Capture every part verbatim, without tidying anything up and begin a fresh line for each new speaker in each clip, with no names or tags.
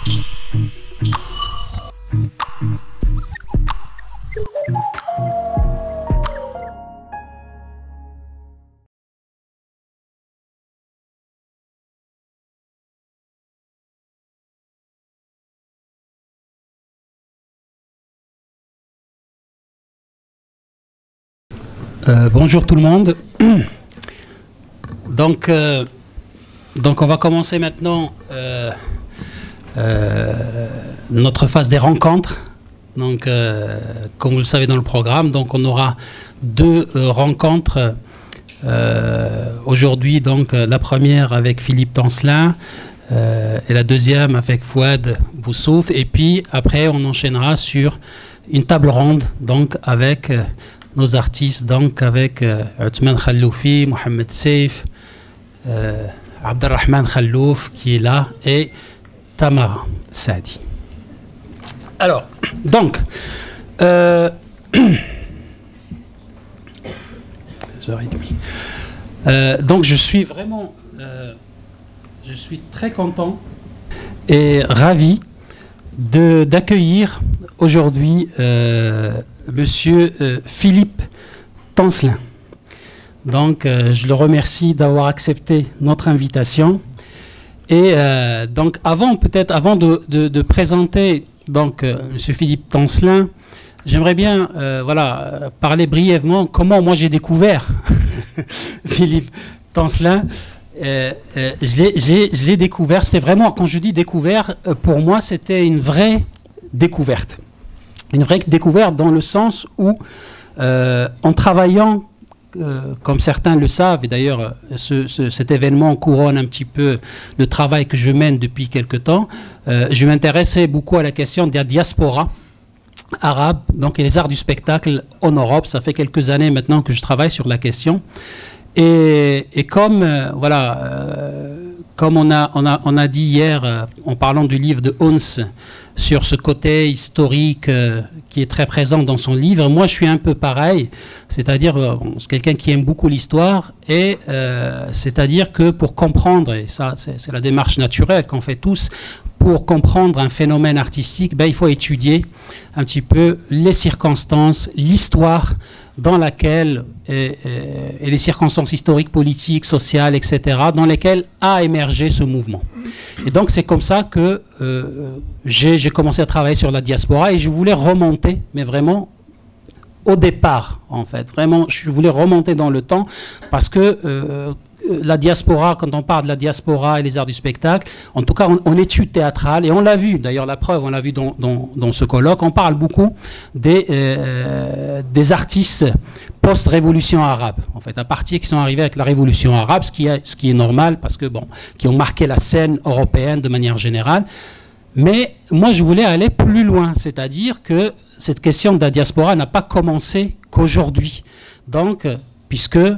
Euh, bonjour tout le monde. Donc, euh, donc on va commencer maintenant euh, euh, notre phase des rencontres. Donc, euh, comme vous le savez dans le programme, donc on aura deux euh, rencontres euh, aujourd'hui. Donc, la première avec Philippe Tancelin euh, et la deuxième avec Fouad Boussouf. Et puis après, on enchaînera sur une table ronde, donc avec euh, nos artistes, donc avec euh, Othman Khalloufi, Mohamed Seif, euh, Abdelrahman Khallouf qui est là et Tamara Sadi. Alors, donc, euh, euh, donc je suis vraiment, euh, je suis très content et ravi de d'accueillir aujourd'hui euh, Monsieur euh, Philippe Tancelin. Donc, euh, je le remercie d'avoir accepté notre invitation. Et euh, donc, avant peut-être, avant de, de, de présenter donc euh, Monsieur Philippe Tancelin, j'aimerais bien, euh, voilà, euh, parler brièvement comment moi j'ai découvert Philippe Tancelin. Euh, euh, je l'ai découvert. C'était vraiment, quand je dis découvert, euh, pour moi, c'était une vraie découverte. Une vraie découverte dans le sens où, euh, en travaillant, euh, comme certains le savent, et d'ailleurs ce, ce, cet événement couronne un petit peu le travail que je mène depuis quelque temps, euh, je m'intéressais beaucoup à la question de la diaspora arabe, donc et les arts du spectacle en Europe. Ça fait quelques années maintenant que je travaille sur la question. Et, et comme, euh, voilà, euh, comme on a, on, a, on a dit hier, euh, en parlant du livre de Huns, sur ce côté historique euh, qui est très présent dans son livre, moi je suis un peu pareil, c'est-à-dire, euh, bon, c'est quelqu'un qui aime beaucoup l'histoire, et euh, c'est-à-dire que pour comprendre, et ça c'est la démarche naturelle qu'on fait tous, pour comprendre un phénomène artistique, ben, il faut étudier un petit peu les circonstances, l'histoire dans laquelle, et, et, et les circonstances historiques, politiques, sociales, et cetera, dans lesquelles a émergé ce mouvement. Et donc c'est comme ça que euh, j'ai commencé à travailler sur la diaspora, et je voulais remonter, mais vraiment au départ, en fait. Vraiment, je voulais remonter dans le temps, parce que euh, la diaspora, quand on parle de la diaspora et les arts du spectacle, en tout cas en, en études théâtrales, et on l'a vu, d'ailleurs la preuve, on l'a vu dans, dans, dans ce colloque, on parle beaucoup des, euh, des artistes post-révolution arabe, en fait, à partir qui sont arrivés avec la révolution arabe, ce qui est, ce qui est normal, parce que, bon, qui ont marqué la scène européenne de manière générale. Mais moi, je voulais aller plus loin, c'est-à-dire que cette question de la diaspora n'a pas commencé qu'aujourd'hui. Donc, puisque euh,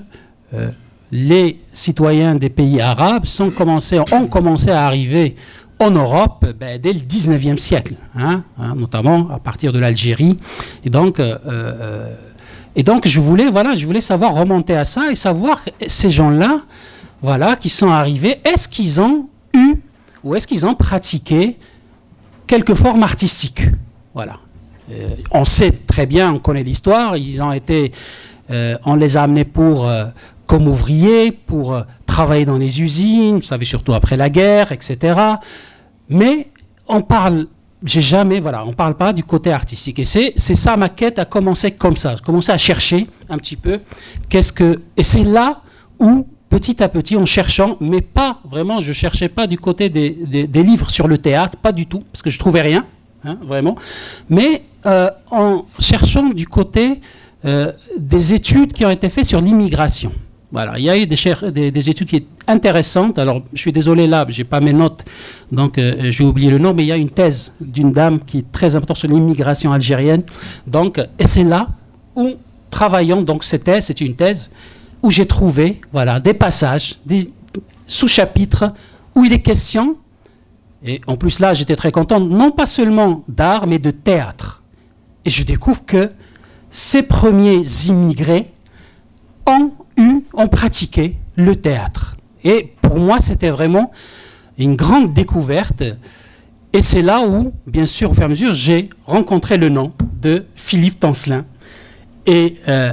les citoyens des pays arabes sont commencés, ont commencé à arriver en Europe ben, dès le dix-neuvième siècle, hein, hein, notamment à partir de l'Algérie. Et donc, euh, euh, et donc, je voulais, voilà, je voulais savoir remonter à ça et savoir ces gens-là, voilà, qui sont arrivés, est-ce qu'ils ont eu ou est-ce qu'ils ont pratiqué quelques formes artistiques. Voilà. Euh, on sait très bien, on connaît l'histoire, ils ont été, euh, on les a amenés pour, euh, comme ouvriers, pour euh, travailler dans les usines, vous savez, surtout après la guerre, et cetera. Mais on parle, j'ai jamais, voilà, on parle pas du côté artistique. Et c'est ça, ma quête a commencé comme ça. J'ai commencé à chercher un petit peu, qu'est-ce que, et c'est là où, petit à petit, en cherchant, mais pas vraiment, je ne cherchais pas du côté des, des, des livres sur le théâtre, pas du tout, parce que je ne trouvais rien, hein, vraiment, mais euh, en cherchant du côté euh, des études qui ont été faites sur l'immigration. Voilà, il y a eu des, des, des études qui sont intéressantes. Alors, je suis désolé là, je n'ai pas mes notes, donc euh, j'ai oublié le nom, mais il y a une thèse d'une dame qui est très importante sur l'immigration algérienne. Donc, et c'est là où, travaillant, donc cette thèse, c'est une thèse, où j'ai trouvé voilà, des passages, des sous-chapitres, où il est question, et en plus là j'étais très content, non pas seulement d'art, mais de théâtre. Et je découvre que ces premiers immigrés ont eu, ont pratiqué le théâtre. Et pour moi c'était vraiment une grande découverte. Et c'est là où, bien sûr, au fur et à mesure, j'ai rencontré le nom de Philippe Tancelin. Et euh,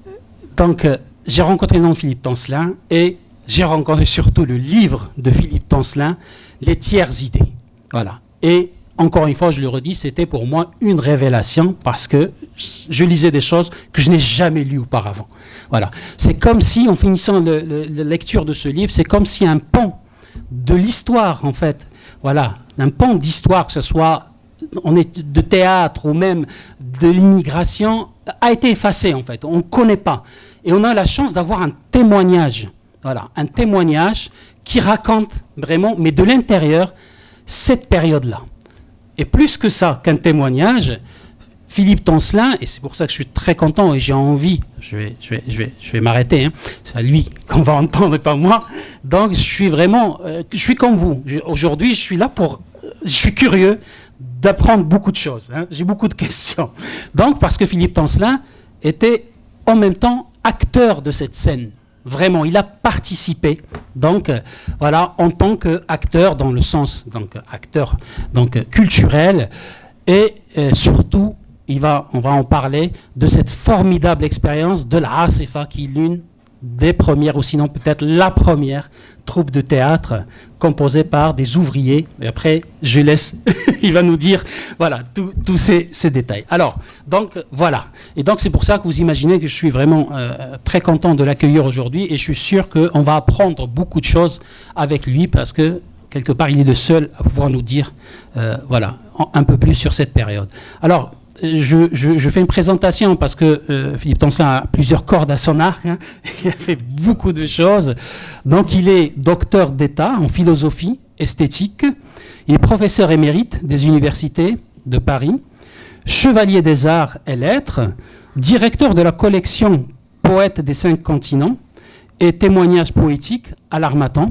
donc, euh, j'ai rencontré le nom de Philippe Tancelin et j'ai rencontré surtout le livre de Philippe Tancelin, Les tiers idées. Voilà. Et encore une fois, je le redis, c'était pour moi une révélation parce que je lisais des choses que je n'ai jamais lues auparavant. Voilà. C'est comme si, en finissant le, le, la lecture de ce livre, c'est comme si un pan de l'histoire, en fait, voilà, un pan d'histoire, que ce soit on est de théâtre ou même de l'immigration, a été effacé, en fait. On ne connaît pas. Et on a la chance d'avoir un témoignage, voilà, un témoignage qui raconte vraiment, mais de l'intérieur, cette période-là. Et plus que ça, qu'un témoignage, Philippe Tancelin, et c'est pour ça que je suis très content et j'ai envie, je vais, je vais, je vais, je vais m'arrêter, hein, c'est à lui qu'on va entendre et pas moi, donc je suis vraiment, euh, je suis comme vous. Aujourd'hui, je suis là pour, je suis curieux d'apprendre beaucoup de choses, hein, j'ai beaucoup de questions. Donc, parce que Philippe Tancelin était en même temps acteur de cette scène. Vraiment, il a participé, donc euh, voilà, en tant qu'acteur dans le sens, donc acteur, donc culturel, et euh, surtout, il va, on va en parler de cette formidable expérience de la A C F A, qui est l'une des premières, ou sinon peut-être la première troupe de théâtre composée par des ouvriers. Et après, je laisse, il va nous dire, voilà, tous ces, ces détails. Alors, donc, voilà. Et donc, c'est pour ça que vous imaginez que je suis vraiment euh, très content de l'accueillir aujourd'hui et je suis sûr qu'on va apprendre beaucoup de choses avec lui parce que, quelque part, il est le seul à pouvoir nous dire, euh, voilà, un peu plus sur cette période. Alors, Je, je, je fais une présentation parce que euh, Philippe Tancelin a plusieurs cordes à son arc, hein. Il a fait beaucoup de choses. Donc il est docteur d'État en philosophie esthétique, il est professeur émérite des universités de Paris, chevalier des arts et lettres, directeur de la collection Poètes des cinq continents et témoignages poétiques à l'Harmattan.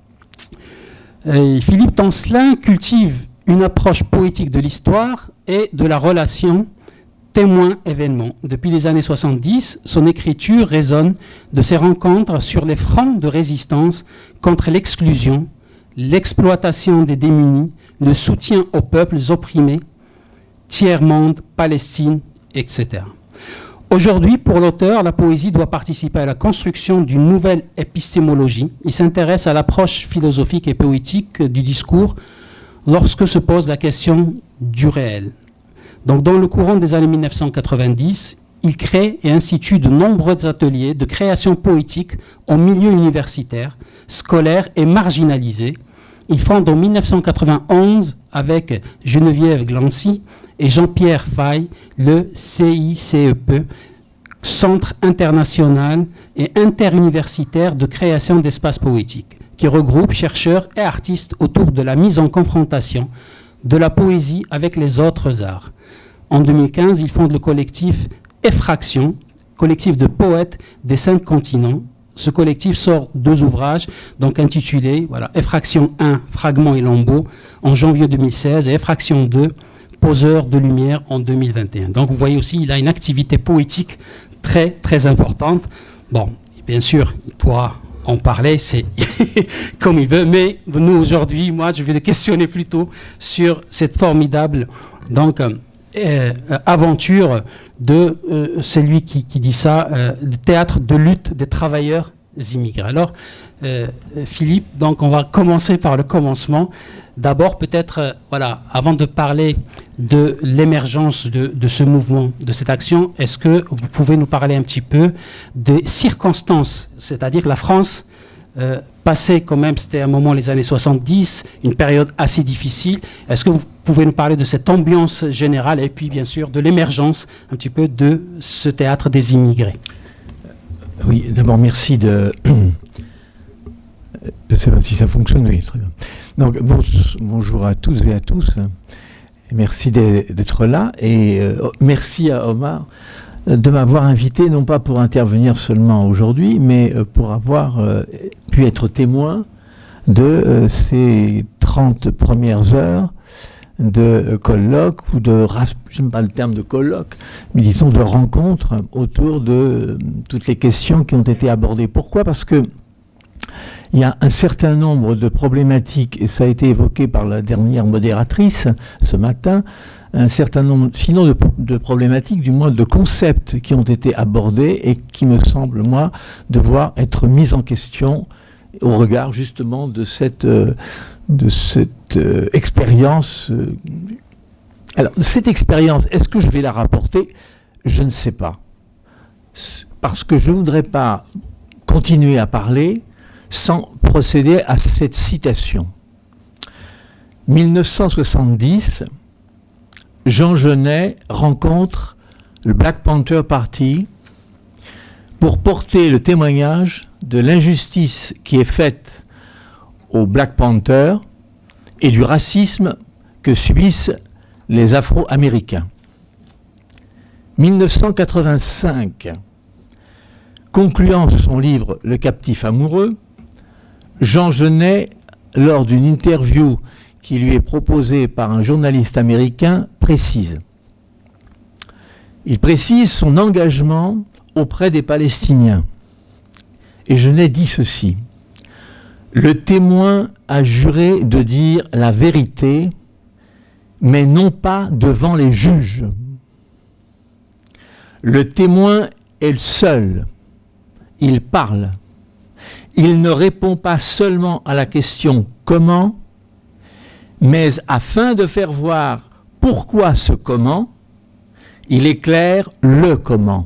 Et Philippe Tancelin cultive une approche poétique de l'histoire et de la relation témoin-événement. Depuis les années soixante-dix, son écriture résonne de ses rencontres sur les fronts de résistance contre l'exclusion, l'exploitation des démunis, le soutien aux peuples opprimés, tiers-monde, Palestine, et cetera. Aujourd'hui, pour l'auteur, la poésie doit participer à la construction d'une nouvelle épistémologie. Il s'intéresse à l'approche philosophique et poétique du discours lorsque se pose la question du réel. Donc, dans le courant des années mille neuf cent quatre-vingt-dix, il crée et institue de nombreux ateliers de création poétique en milieu universitaire, scolaire et marginalisé. Il fonde en mille neuf cent quatre-vingt-onze, avec Geneviève Glancy et Jean-Pierre Faye, le C I C E P, Centre international et interuniversitaire de création d'espaces poétiques, qui regroupe chercheurs et artistes autour de la mise en confrontation de la poésie avec les autres arts. En deux mille quinze, il fonde le collectif Effraction, collectif de poètes des cinq continents. Ce collectif sort deux ouvrages, donc intitulés voilà, Effraction un, Fragments et lambeaux, en janvier deux mille seize, et Effraction deux, Poseurs de lumière, en deux mille vingt et un. Donc vous voyez aussi, il a une activité poétique très, très importante. Bon, bien sûr, il pourra en parler, c'est comme il veut, mais nous aujourd'hui, moi je vais le questionner plutôt sur cette formidable donc, euh, aventure de euh, celui qui, qui dit ça, euh, le théâtre de lutte des travailleurs immigrés. Alors euh, Philippe, donc on va commencer par le commencement. D'abord peut-être, euh, voilà, avant de parler de l'émergence de, de ce mouvement, de cette action, est-ce que vous pouvez nous parler un petit peu des circonstances, c'est-à-dire la France euh, passée quand même, c'était un moment les années soixante-dix, une période assez difficile. Est-ce que vous pouvez nous parler de cette ambiance générale et puis bien sûr de l'émergence un petit peu de ce théâtre des immigrés?
Oui, d'abord merci de... Je ne sais pas si ça fonctionne, oui, très bien. Donc, bon, bonjour à tous et à tous. Merci d'être là. Et euh, merci à Omar de m'avoir invité, non pas pour intervenir seulement aujourd'hui, mais pour avoir euh, pu être témoin de euh, ces trente premières heures de colloque, ou de, je n'aime pas le terme de colloque, mais disons de rencontre autour de euh, toutes les questions qui ont été abordées. Pourquoi? Parce que Il y a un certain nombre de problématiques, et ça a été évoqué par la dernière modératrice ce matin, un certain nombre, sinon de, de problématiques, du moins de concepts qui ont été abordés et qui me semblent, moi, devoir être mis en question au regard justement de cette, euh, de cette euh, expérience. Euh. Alors, cette expérience, est-ce que je vais la rapporter? Je ne sais pas. Parce que je ne voudrais pas continuer à parler sans procéder à cette citation. mille neuf cent soixante-dix, Jean Genet rencontre le Black Panther Party pour porter le témoignage de l'injustice qui est faite aux Black Panthers et du racisme que subissent les Afro-Américains. mille neuf cent quatre-vingt-cinq, concluant son livre « Le captif amoureux », Jean Genet, lors d'une interview qui lui est proposée par un journaliste américain, précise. Il précise son engagement auprès des Palestiniens. Et Genet dit ceci. Le témoin a juré de dire la vérité, mais non pas devant les juges. Le témoin est le seul. Il parle. Il ne répond pas seulement à la question « comment ?», mais afin de faire voir pourquoi ce comment, il éclaire le comment.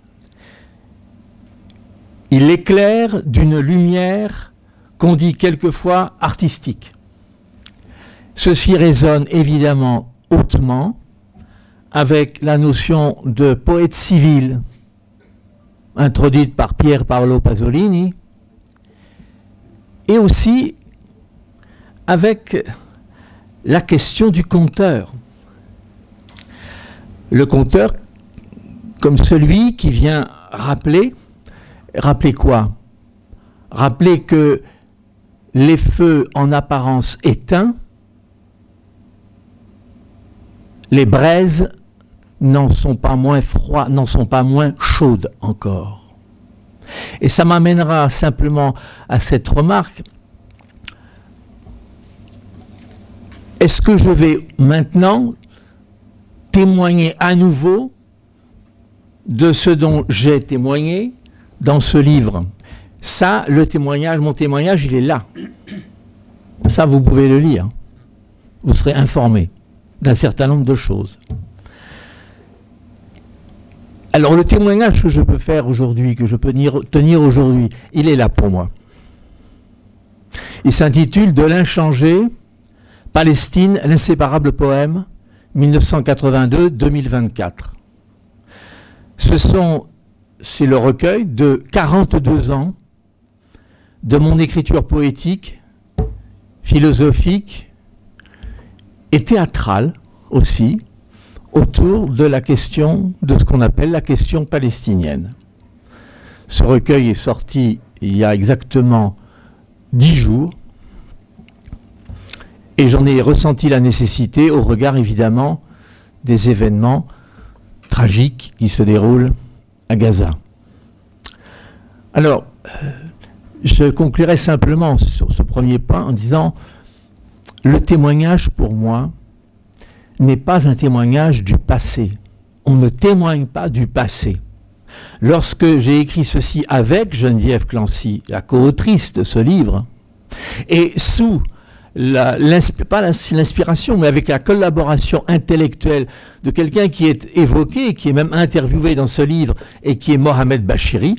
Il éclaire d'une lumière qu'on dit quelquefois artistique. Ceci résonne évidemment hautement avec la notion de poète civil introduite par Pier Paolo Pasolini, et aussi avec la question du conteur. Le conteur comme celui qui vient rappeler, rappeler quoi? Rappeler que les feux en apparence éteints, les braises n'en sont pas moins froides, n'en sont pas moins chaudes encore. Et ça m'amènera simplement à cette remarque. Est-ce que je vais maintenant témoigner à nouveau de ce dont j'ai témoigné dans ce livre? Ça, le témoignage, mon témoignage, il est là. Ça, vous pouvez le lire. Vous serez informé d'un certain nombre de choses. Alors, le témoignage que je peux faire aujourd'hui, que je peux tenir aujourd'hui, il est là pour moi. Il s'intitule « De l'inchangé, Palestine, l'inséparable poème, mille neuf cent quatre-vingt-deux à deux mille vingt-quatre ». Ce sont, c'est le recueil de quarante-deux ans de mon écriture poétique, philosophique et théâtrale aussi, autour de la question, de ce qu'on appelle la question palestinienne. Ce recueil est sorti il y a exactement dix jours, et j'en ai ressenti la nécessité au regard évidemment des événements tragiques qui se déroulent à Gaza. Alors, je conclurai simplement sur ce premier point en disant le témoignage pour moi n'est pas un témoignage du passé. On ne témoigne pas du passé. Lorsque j'ai écrit ceci avec Geneviève Clancy, la co-autrice de ce livre, et sous la, pas l'inspiration, mais avec la collaboration intellectuelle de quelqu'un qui est évoqué, qui est même interviewé dans ce livre, et qui est Mohamed Bachiri,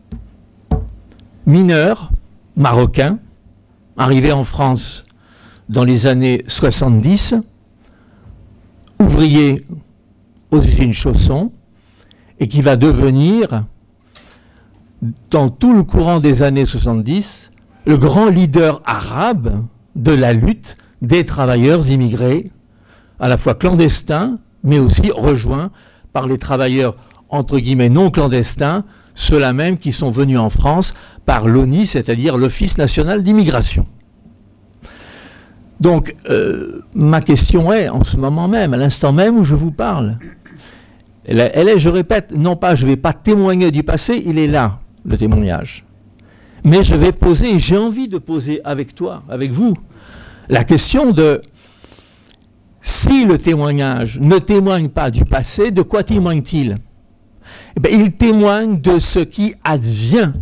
mineur, marocain, arrivé en France dans les années soixante-dix, ouvrier aux usines Chausson, et qui va devenir, dans tout le courant des années soixante-dix, le grand leader arabe de la lutte des travailleurs immigrés, à la fois clandestins, mais aussi rejoints par les travailleurs, entre guillemets, non clandestins, ceux-là même qui sont venus en France par l'O N I, c'est-à-dire l'Office national d'immigration. Donc, euh, ma question est, en ce moment même, à l'instant même où je vous parle, elle est, elle est, je répète, non pas je ne vais pas témoigner du passé, il est là, le témoignage. Mais je vais poser, et j'ai envie de poser avec toi, avec vous, la question de si le témoignage ne témoigne pas du passé, de quoi témoigne-t-il? Eh bien, il témoigne de ce qui advient.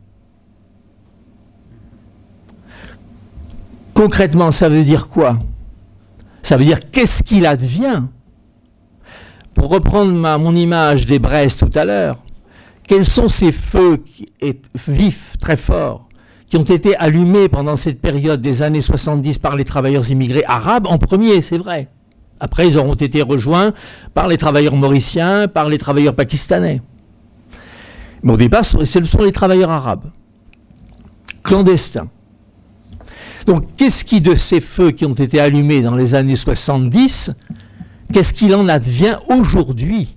Concrètement, ça veut dire quoi? Ça veut dire qu'est-ce qu'il advient? Pour reprendre ma, mon image des braises tout à l'heure, quels sont ces feux qui, et, vifs, très forts, qui ont été allumés pendant cette période des années soixante-dix par les travailleurs immigrés arabes, en premier, c'est vrai. Après, ils auront été rejoints par les travailleurs mauriciens, par les travailleurs pakistanais. Mais au départ, ce sont les travailleurs arabes, clandestins. Donc, qu'est-ce qui, de ces feux qui ont été allumés dans les années soixante-dix, qu'est-ce qu'il en advient aujourd'hui?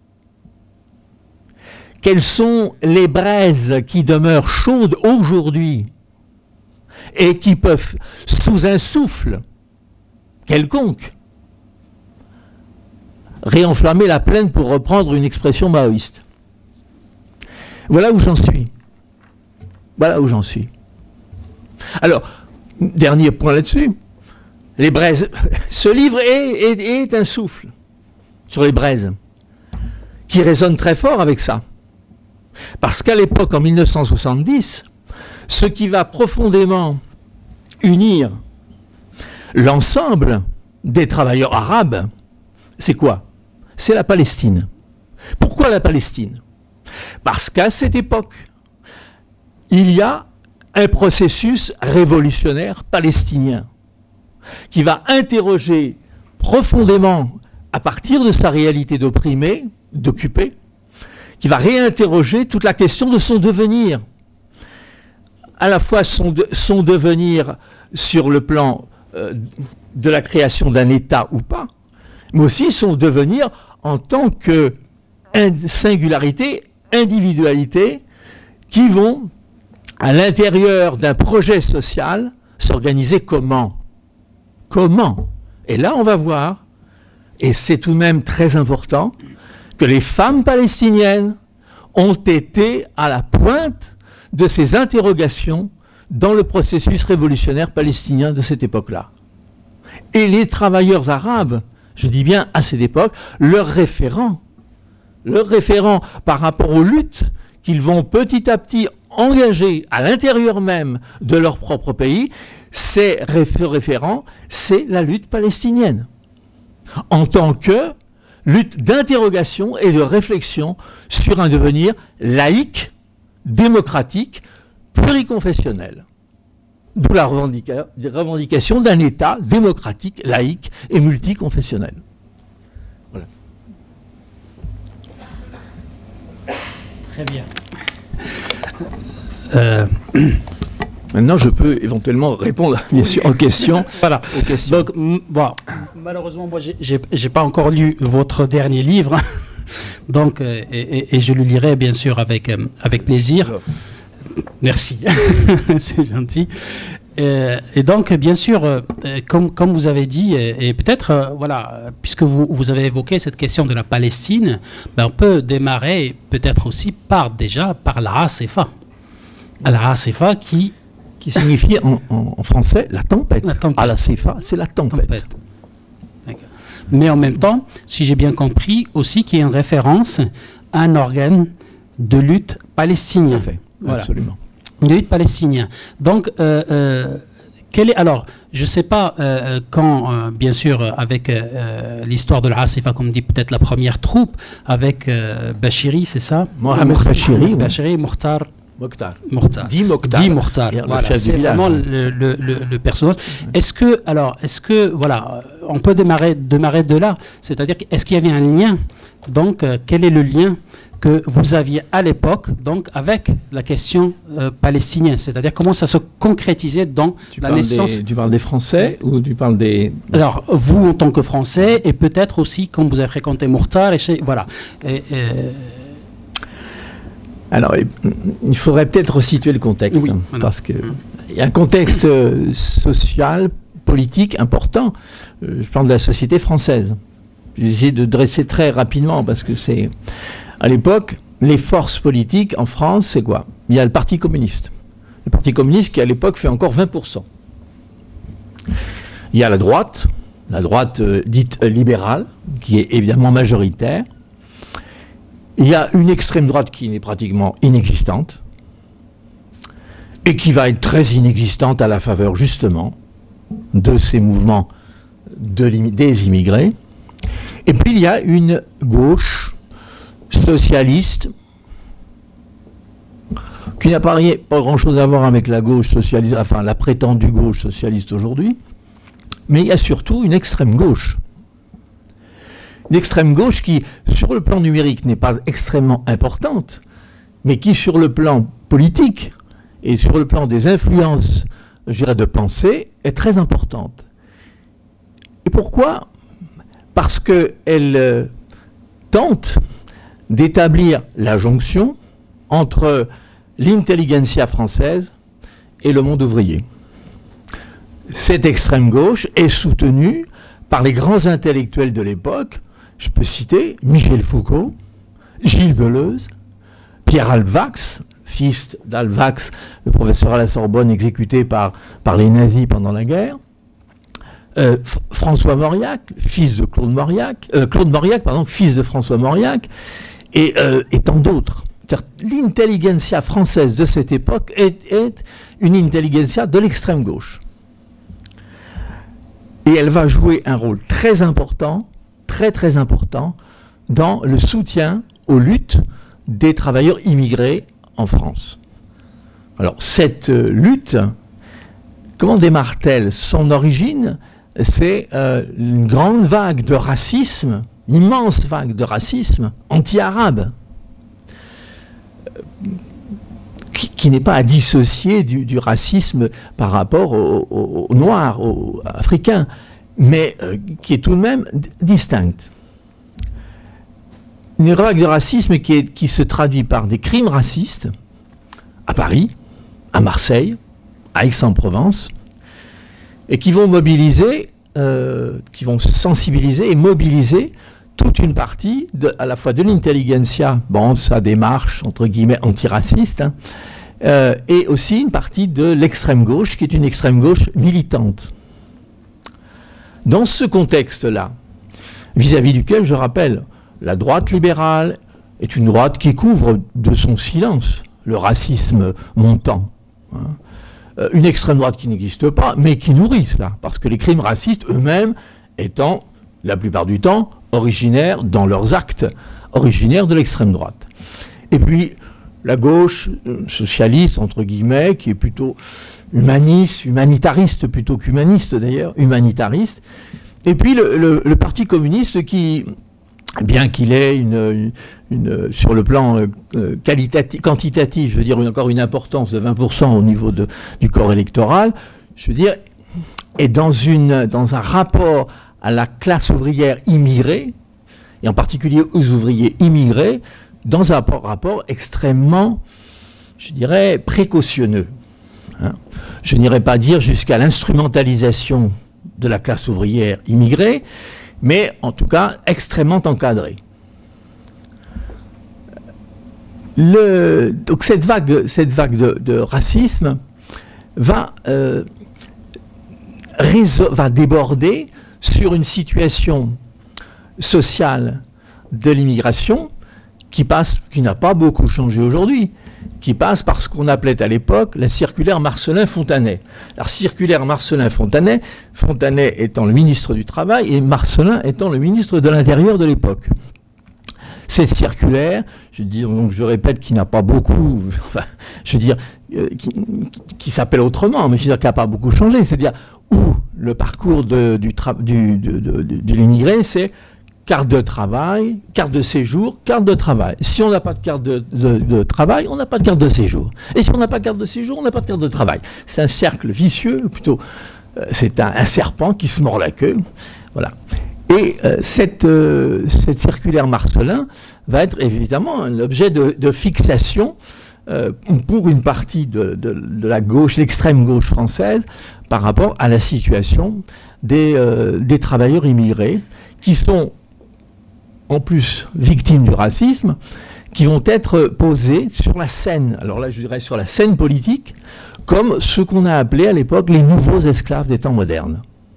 Quelles sont les braises qui demeurent chaudes aujourd'hui et qui peuvent, sous un souffle quelconque, réenflammer la plaine, pour reprendre une expression maoïste? Voilà où j'en suis. Voilà où j'en suis. Alors, dernier point là-dessus. Les braises. Ce livre est, est, est un souffle sur les braises qui résonne très fort avec ça. Parce qu'à l'époque, en mille neuf cent soixante-dix, ce qui va profondément unir l'ensemble des travailleurs arabes, c'est quoi? C'est la Palestine. Pourquoi la Palestine? Parce qu'à cette époque, il y a un processus révolutionnaire palestinien qui va interroger profondément, à partir de sa réalité d'opprimé, d'occupé, qui va réinterroger toute la question de son devenir. À la fois son, de, son devenir sur le plan euh, de la création d'un État ou pas, mais aussi son devenir en tant que singularité, individualité, qui vont, à l'intérieur d'un projet social, s'organiser comment? Comment? Et là, on va voir, et c'est tout de même très important, que les femmes palestiniennes ont été à la pointe de ces interrogations dans le processus révolutionnaire palestinien de cette époque-là. Et les travailleurs arabes, je dis bien à cette époque, leurs référents, leurs référents par rapport aux luttes qu'ils vont petit à petit engager à l'intérieur même de leur propre pays, ces référents, c'est la lutte palestinienne. En tant que lutte d'interrogation et de réflexion sur un devenir laïque, démocratique, pluriconfessionnel. D'où la revendica revendication d'un État démocratique, laïque et multiconfessionnel. Voilà.
Très bien. Euh...
Maintenant, je peux éventuellement répondre, bien sûr, aux questions.
Voilà.
Aux questions.
Donc, bon, malheureusement, moi, j'ai pas encore lu votre dernier livre, donc, et, et, et je le lirai bien sûr avec avec plaisir. Merci, c'est gentil. Et, et donc, bien sûr, comme comme vous avez dit, et, et peut-être, voilà, puisque vous vous avez évoqué cette question de la Palestine, ben, on peut démarrer peut-être aussi par déjà par la Asifa, la Asifa qui
qui signifie en, en, en français la tempête. La tempête. À la Sifa, c'est la tempête. tempête.
Mais en même temps, si j'ai bien compris, aussi qu'il y a une référence à un organe de lutte palestinien.
Fait.
Voilà.
Absolument.
De lutte palestinien. Donc, euh, euh, quel est, alors, je ne sais pas euh, quand, euh, bien sûr, avec euh, l'histoire de l'Asifa, comme dit peut-être la première troupe, avec euh, Bachiri, c'est ça?
Mohamed Bachiri.
Bachiri, Mokhtar.
Mokhtar.
Mokhtar.
Dit Mokhtar.
Dit Mokhtar. Voilà, c'est vraiment le, le, le, le personnage. Est-ce que, alors, est-ce que, voilà, on peut démarrer, démarrer de là. C'est-à-dire, est-ce qu'il y avait un lien? Donc, euh, quel est le lien que vous aviez à l'époque, donc, avec la question euh, palestinienne? C'est-à-dire, comment ça se concrétisait dans
tu
la naissance
des, Tu parles des Français ou tu parles des...
Alors, vous, en tant que Français, et peut-être aussi, comme vous avez fréquenté Mokhtar, et chez, voilà. Et, et,
Alors, il faudrait peut-être resituer le contexte, oui, hein, voilà. Parce qu'il y a un contexte euh, social, politique important. Euh, je parle de la société française. J'ai essayé de dresser très rapidement, parce que c'est... À l'époque, les forces politiques en France, c'est quoi? Il y a le Parti communiste. Le Parti communiste qui, à l'époque, fait encore vingt pour cent. Il y a la droite, la droite euh, dite euh, libérale, qui est évidemment majoritaire. Il y a une extrême droite qui est pratiquement inexistante, et qui va être très inexistante à la faveur, justement, de ces mouvements de des immigrés. Et puis il y a une gauche socialiste qui n'a pas, pas grand-chose à voir avec la gauche socialiste, enfin la prétendue gauche socialiste aujourd'hui, mais il y a surtout une extrême gauche. Une extrême gauche qui, sur le plan numérique, n'est pas extrêmement importante, mais qui, sur le plan politique et sur le plan des influences, je dirais, de pensée, est très importante. Et pourquoi? Parce qu'elle euh, tente d'établir la jonction entre l'intelligentsia française et le monde ouvrier. Cette extrême gauche est soutenue par les grands intellectuels de l'époque. Je peux citer Michel Foucault, Gilles Deleuze, Pierre Alvax, fils d'Alvax, le professeur à la Sorbonne exécuté par, par les nazis pendant la guerre, euh, François Mauriac, fils de Claude Mauriac, euh, Claude Mauriac, pardon, fils de François Mauriac, et, euh, et tant d'autres. L'intelligentsia française de cette époque est, est une intelligentsia de l'extrême gauche. Et elle va jouer un rôle très important, très très important, dans le soutien aux luttes des travailleurs immigrés en France. Alors cette euh, lutte, comment démarre-t-elle? Son origine, c'est euh, une grande vague de racisme, une immense vague de racisme anti-arabe, qui, qui n'est pas à dissocier du, du racisme par rapport aux, aux, aux Noirs, aux Africains, mais euh, qui est tout de même distincte. Une vague de racisme qui, est, qui se traduit par des crimes racistes à Paris, à Marseille, à Aix-en-Provence, et qui vont mobiliser, euh, qui vont sensibiliser et mobiliser toute une partie, de, à la fois de l'intelligentsia, bon, sa démarche, entre guillemets, antiraciste, hein, euh, et aussi une partie de l'extrême gauche, qui est une extrême gauche militante. Dans ce contexte-là, vis-à-vis duquel, je rappelle, la droite libérale est une droite qui couvre de son silence le racisme montant. Hein. Euh, une extrême droite qui n'existe pas, mais qui nourrit cela, parce que les crimes racistes eux-mêmes étant, la plupart du temps, originaires, dans leurs actes, originaires de l'extrême droite. Et puis, la gauche euh, socialiste, entre guillemets, qui est plutôt humaniste, humanitariste plutôt qu'humaniste d'ailleurs, humanitariste. Et puis, le, le, le Parti communiste qui, bien qu'il ait une, une, une, sur le plan euh, qualitatif, quantitatif, je veux dire une, encore une importance de vingt pour cent au niveau de, du corps électoral, je veux dire, est dans, une, dans un rapport à la classe ouvrière immigrée, et en particulier aux ouvriers immigrés, dans un rapport, rapport extrêmement, je dirais, précautionneux. Hein. Je n'irai pas dire jusqu'à l'instrumentalisation de la classe ouvrière immigrée, mais en tout cas extrêmement encadré. Le, donc cette vague, cette vague de, de racisme va, euh, va déborder sur une situation sociale de l'immigration qui passe, qui n'a pas beaucoup changé aujourd'hui, qui passe par ce qu'on appelait à l'époque la circulaire Marcellin-Fontanet. La circulaire Marcellin-Fontanet, Fontanet étant le ministre du Travail et Marcellin étant le ministre de l'Intérieur de l'époque. Cette circulaire, je, dis, donc je répète, qui n'a pas beaucoup, enfin, je veux dire, euh, qui, qui s'appelle autrement, mais je veux dire qui n'a pas beaucoup changé, c'est-à-dire où le parcours de, du, du, de, de, de, de l'immigré, c'est carte de travail, carte de séjour, carte de travail. Si on n'a pas de carte de, de, de travail, on n'a pas de carte de séjour. Et si on n'a pas de carte de séjour, on n'a pas de carte de travail. C'est un cercle vicieux, plutôt, euh, c'est un, un serpent qui se mord la queue. Voilà. Et euh, cette, euh, cette circulaire Marcellin va être évidemment l'objet de, de fixation euh, pour une partie de, de, de la gauche, l'extrême gauche française, par rapport à la situation des, euh, des travailleurs immigrés qui sont en plus victimes du racisme, qui vont être posées sur la scène, alors là je dirais sur la scène politique, comme ce qu'on a appelé à l'époque les nouveaux esclaves des temps modernes.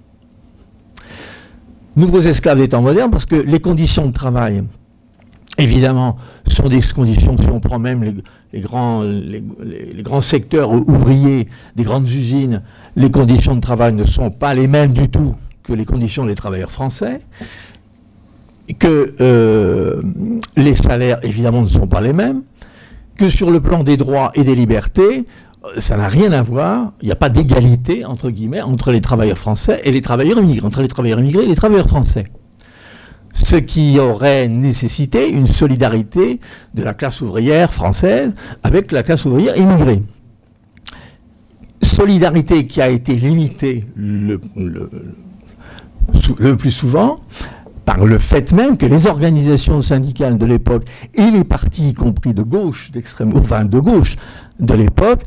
Nouveaux esclaves des temps modernes parce que les conditions de travail, évidemment, sont des conditions, si on prend même les, les, grands, les, les grands secteurs ouvriers des grandes usines, les conditions de travail ne sont pas les mêmes du tout que les conditions des travailleurs français, que euh, les salaires, évidemment, ne sont pas les mêmes, que sur le plan des droits et des libertés, ça n'a rien à voir, il n'y a pas d'égalité, entre guillemets, entre les travailleurs français et les travailleurs immigrés, entre les travailleurs immigrés et les travailleurs français. Ce qui aurait nécessité une solidarité de la classe ouvrière française avec la classe ouvrière immigrée. Solidarité qui a été limitée le, le, le plus souvent par le fait même que les organisations syndicales de l'époque et les partis, y compris de gauche, d'extrême, enfin de gauche de l'époque,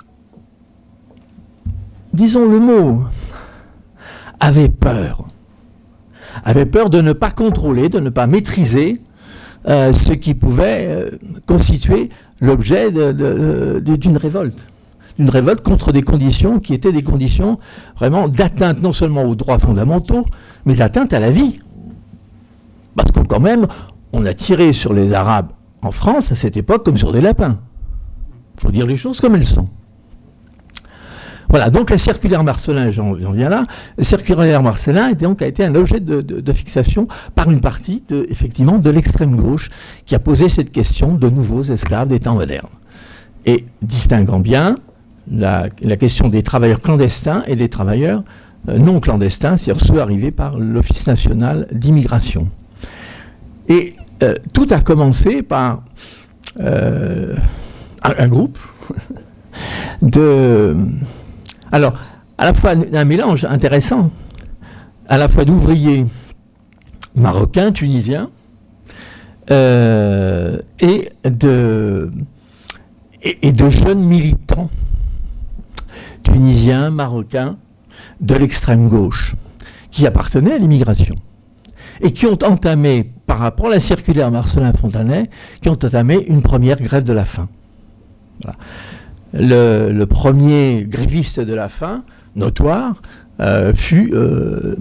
disons le mot, avaient peur. Avaient peur de ne pas contrôler, de ne pas maîtriser euh, ce qui pouvait euh, constituer l'objet de, de, de, d'une révolte. Une révolte contre des conditions qui étaient des conditions vraiment d'atteinte non seulement aux droits fondamentaux, mais d'atteinte à la vie. Parce que quand même, on a tiré sur les Arabes en France à cette époque comme sur des lapins. Il faut dire les choses comme elles sont. Voilà, donc la circulaire Marcellin, j'en viens là, la circulaire Marcellin donc, a été un objet de, de, de fixation par une partie, de, effectivement, de l'extrême gauche qui a posé cette question de nouveaux esclaves des temps modernes. Et distinguant bien la, la question des travailleurs clandestins et des travailleurs euh, non clandestins, c'est-à-dire ceux arrivés par l'Office national d'immigration. Et euh, tout a commencé par euh, un, un groupe de... Alors, à la fois un mélange intéressant, à la fois d'ouvriers marocains, tunisiens, euh, et, de, et, et de jeunes militants tunisiens, marocains, de l'extrême gauche, qui appartenaient à l'immigration, et qui ont entamé, par rapport à la circulaire Marcellin-Fontanet, qui ont entamé une première grève de la faim. Voilà. Le, le premier gréviste de la faim, notoire, euh, fut euh,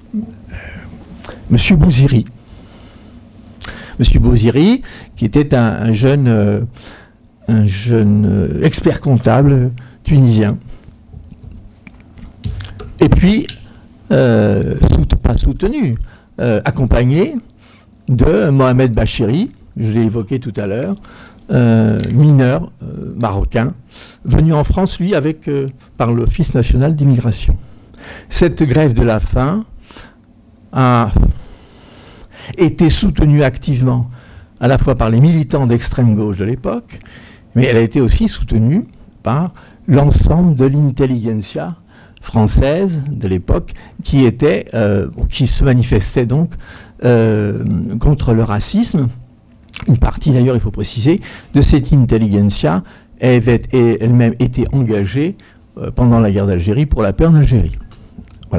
M. Bouziri. M. Bouziri, qui était un, un jeune, euh, un jeune euh, expert comptable tunisien. Et puis, euh, sout, pas soutenu, euh, accompagné de Mohamed Bachiri, je l'ai évoqué tout à l'heure, Euh, mineur euh, marocain, venu en France, lui, avec, euh, par l'Office national d'immigration. Cette grève de la faim a été soutenue activement à la fois par les militants d'extrême gauche de l'époque, mais elle a été aussi soutenue par l'ensemble de l'intelligentsia française de l'époque qui était, euh, qui se manifestait donc euh, contre le racisme. Une partie, d'ailleurs, il faut préciser, de cette intelligentsia avait elle-même été engagée euh, pendant la guerre d'Algérie pour la paix en Algérie. Voilà.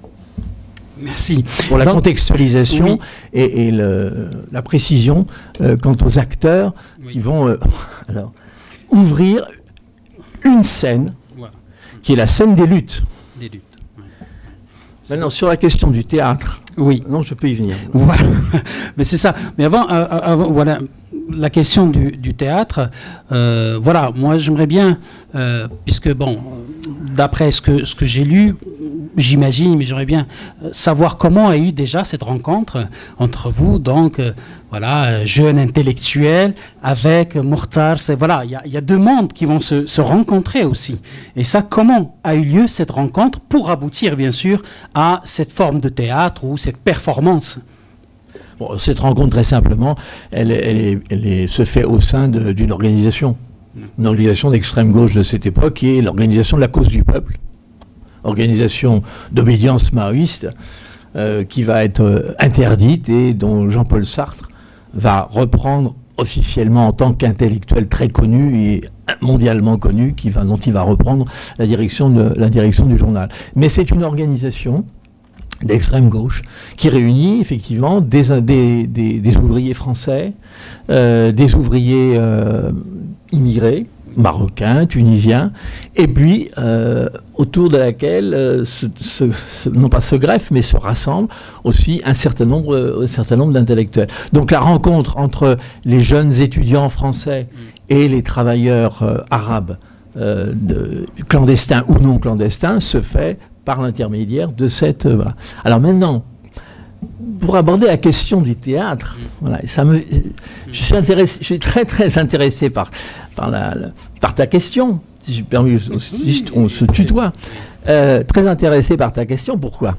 Merci.
Pour la
Donc,
contextualisation
oui.
et, et le, la précision euh, quant aux acteurs oui. qui vont euh, alors, ouvrir une scène voilà. qui est la scène des luttes.
Des luttes. Ouais.
Maintenant, sur la question du théâtre,
oui.
non, je peux y venir.
Voilà. Mais c'est ça. Mais avant, euh, avant voilà, la question du, du théâtre, euh, voilà, moi j'aimerais bien, euh, puisque bon, d'après ce que, ce que j'ai lu, j'imagine, mais j'aimerais bien savoir comment a eu déjà cette rencontre entre vous, donc, euh, voilà, jeune intellectuel, avec Mokhtar. Voilà, il y, y a deux mondes qui vont se, se rencontrer aussi. Et ça, comment a eu lieu cette rencontre pour aboutir, bien sûr, à cette forme de théâtre ou cette performance?
Bon, cette rencontre, très simplement, elle, elle, est, elle est, se fait au sein d'une organisation, une organisation d'extrême gauche de cette époque, qui est l'organisation de la cause du peuple, organisation d'obédience maoïste, euh, qui va être euh, interdite et dont Jean-Paul Sartre va reprendre officiellement en tant qu'intellectuel très connu et mondialement connu, qui va, dont il va reprendre la direction, de, la direction du journal. Mais c'est une organisation d'extrême gauche, qui réunit effectivement des, des, des, des ouvriers français, euh, des ouvriers euh, immigrés, marocains, tunisiens, et puis euh, autour de laquelle euh, se, se, se, non pas se greffent, mais se rassemblent aussi un certain nombre, euh, un certain nombre d'intellectuels. Donc la rencontre entre les jeunes étudiants français et les travailleurs euh, arabes, euh, de, clandestins ou non clandestins, se fait par l'intermédiaire de cette... Euh, voilà. Alors maintenant, pour aborder la question du théâtre, voilà, ça me, je, suis intéressé, je suis très très intéressé par, par, la, la, par ta question, si je permets, si on se tutoie, euh, très intéressé par ta question, pourquoi?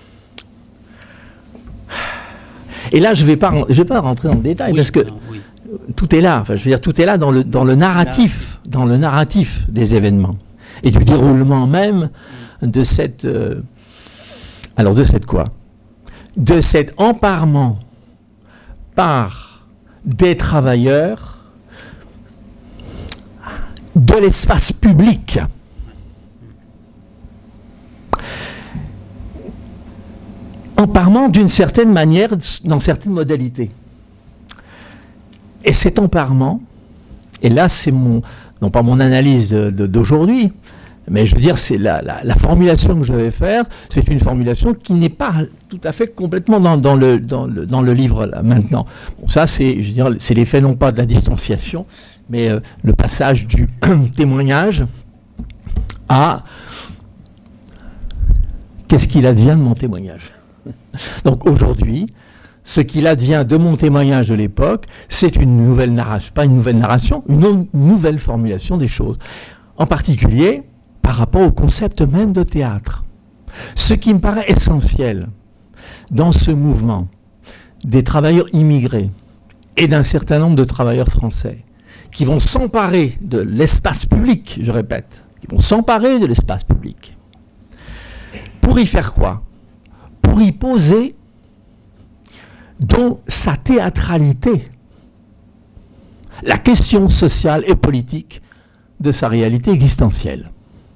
Et là, je ne vais pas, je vais pas rentrer dans le détail, oui, parce que non, oui. tout est là, enfin, je veux dire, tout est là dans le, dans le narratif, dans le narratif des événements, et du déroulement même de cette... Euh, alors, de cette quoi? De cet emparement par des travailleurs de l'espace public. Emparement d'une certaine manière, dans certaines modalités. Et cet emparement, et là c'est mon, non pas mon analyse d'aujourd'hui, mais je veux dire, c'est la, la, la formulation que je vais faire, c'est une formulation qui n'est pas tout à fait complètement dans, dans, le, dans, le, dans le livre là, maintenant. Bon, ça, c'est, je veux dire, c'est l'effet non pas de la distanciation, mais euh, le passage du témoignage à qu'est-ce qu'il advient de mon témoignage. Donc aujourd'hui, ce qu'il advient de mon témoignage de l'époque, c'est une nouvelle narration, pas une nouvelle narration, une nouvelle formulation des choses. En particulier, par rapport au concept même de théâtre. Ce qui me paraît essentiel dans ce mouvement des travailleurs immigrés et d'un certain nombre de travailleurs français qui vont s'emparer de l'espace public, je répète, qui vont s'emparer de l'espace public. Pour y faire quoi? Pour y poser dans sa théâtralité la question sociale et politique de sa réalité existentielle.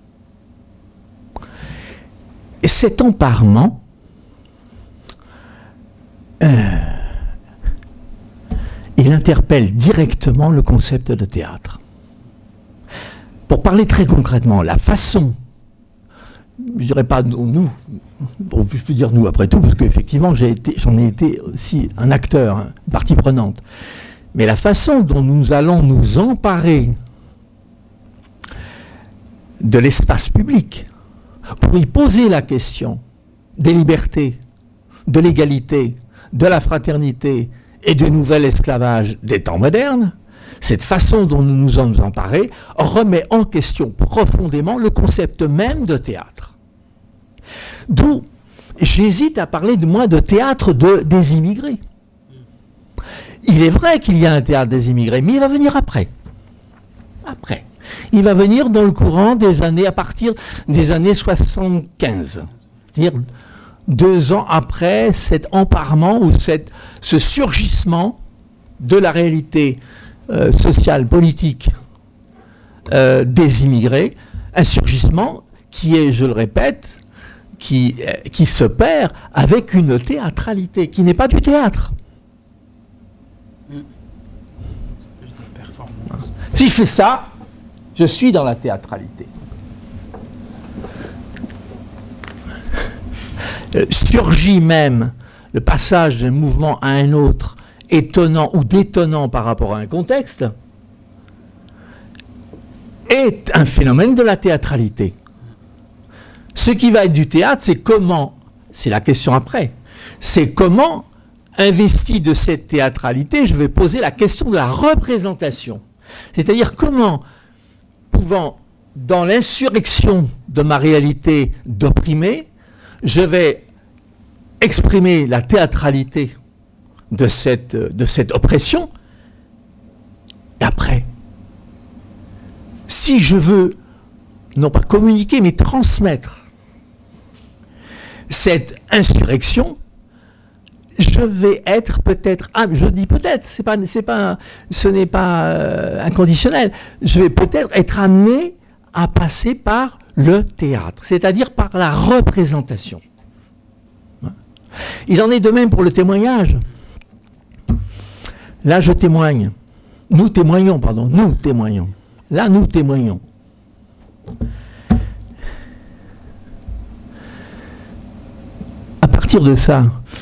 Et cet emparement, euh, il interpelle directement le concept de théâtre. Pour parler très concrètement, la façon, je ne dirais pas nous, on peut dire nous après tout, parce qu'effectivement j'en ai été aussi un acteur, hein, partie prenante, mais la façon dont nous allons nous emparer de l'espace public, pour y poser la question des libertés, de l'égalité, de la fraternité et du nouvel esclavage des temps modernes, cette façon dont nous nous sommes emparés remet en question profondément le concept même de théâtre. D'où j'hésite à parler de moi de théâtre de, des immigrés. Il est vrai qu'il y a un théâtre des immigrés, mais il va venir après. Après. Il va venir dans le courant des années, à partir des années soixante-quinze. C'est-à-dire deux ans après cet emparement ou cette, ce surgissement de la réalité euh, sociale, politique euh, des immigrés. Un surgissement qui est, je le répète, qui, euh, qui se perd avec une théâtralité, qui n'est pas du théâtre. Si je fais ça, je suis dans la théâtralité. Euh, surgit même le passage d'un mouvement à un autre, étonnant ou détonnant par rapport à un contexte, est un phénomène de la théâtralité. Ce qui va être du théâtre, c'est comment, c'est la question après, c'est comment, investi de cette théâtralité, je vais poser la question de la représentation. C'est-à-dire comment, pouvant, dans l'insurrection de ma réalité d'opprimé, je vais exprimer la théâtralité de cette, de cette oppression. Et après, si je veux, non pas communiquer, mais transmettre cette insurrection, je vais être peut-être, ah, je dis peut-être, c'est pas, c'est pas, ce n'est pas euh, inconditionnel, je vais peut-être être amené à passer par le théâtre, c'est-à-dire par la représentation. Il en est de même pour le témoignage. Là, je témoigne. Nous témoignons, pardon, nous témoignons. Là, nous témoignons. À partir de ça,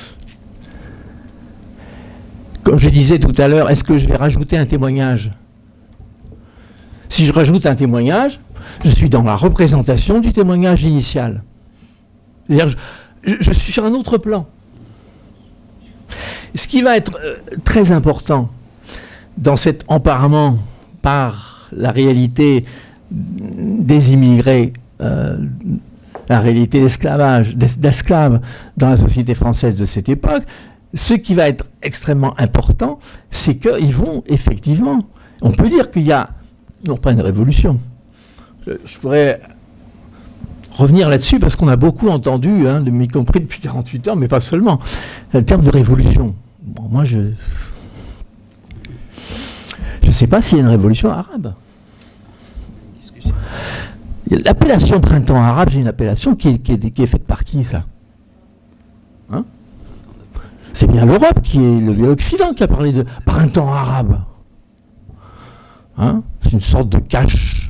comme je disais tout à l'heure, est-ce que je vais rajouter un témoignage? Si je rajoute un témoignage, je suis dans la représentation du témoignage initial. C'est-à-dire, je, je, je suis sur un autre plan. Ce qui va être euh, très important dans cet emparement par la réalité des immigrés, euh, la réalité d'esclavage, d'esclaves dans la société française de cette époque, ce qui va être extrêmement important, c'est qu'ils vont effectivement, on peut dire qu'il y a, non pas une révolution, je, je pourrais revenir là-dessus parce qu'on a beaucoup entendu, hein, y compris depuis quarante-huit heures, mais pas seulement, le terme de révolution. Bon, moi je je ne sais pas s'il y a une révolution arabe. L'appellation printemps arabe, c'est une appellation qui est, qui, est, qui est faite par qui, ça, hein? C'est bien l'Europe, qui est l'Occident qui a parlé de printemps arabe. Hein? C'est une sorte de cache.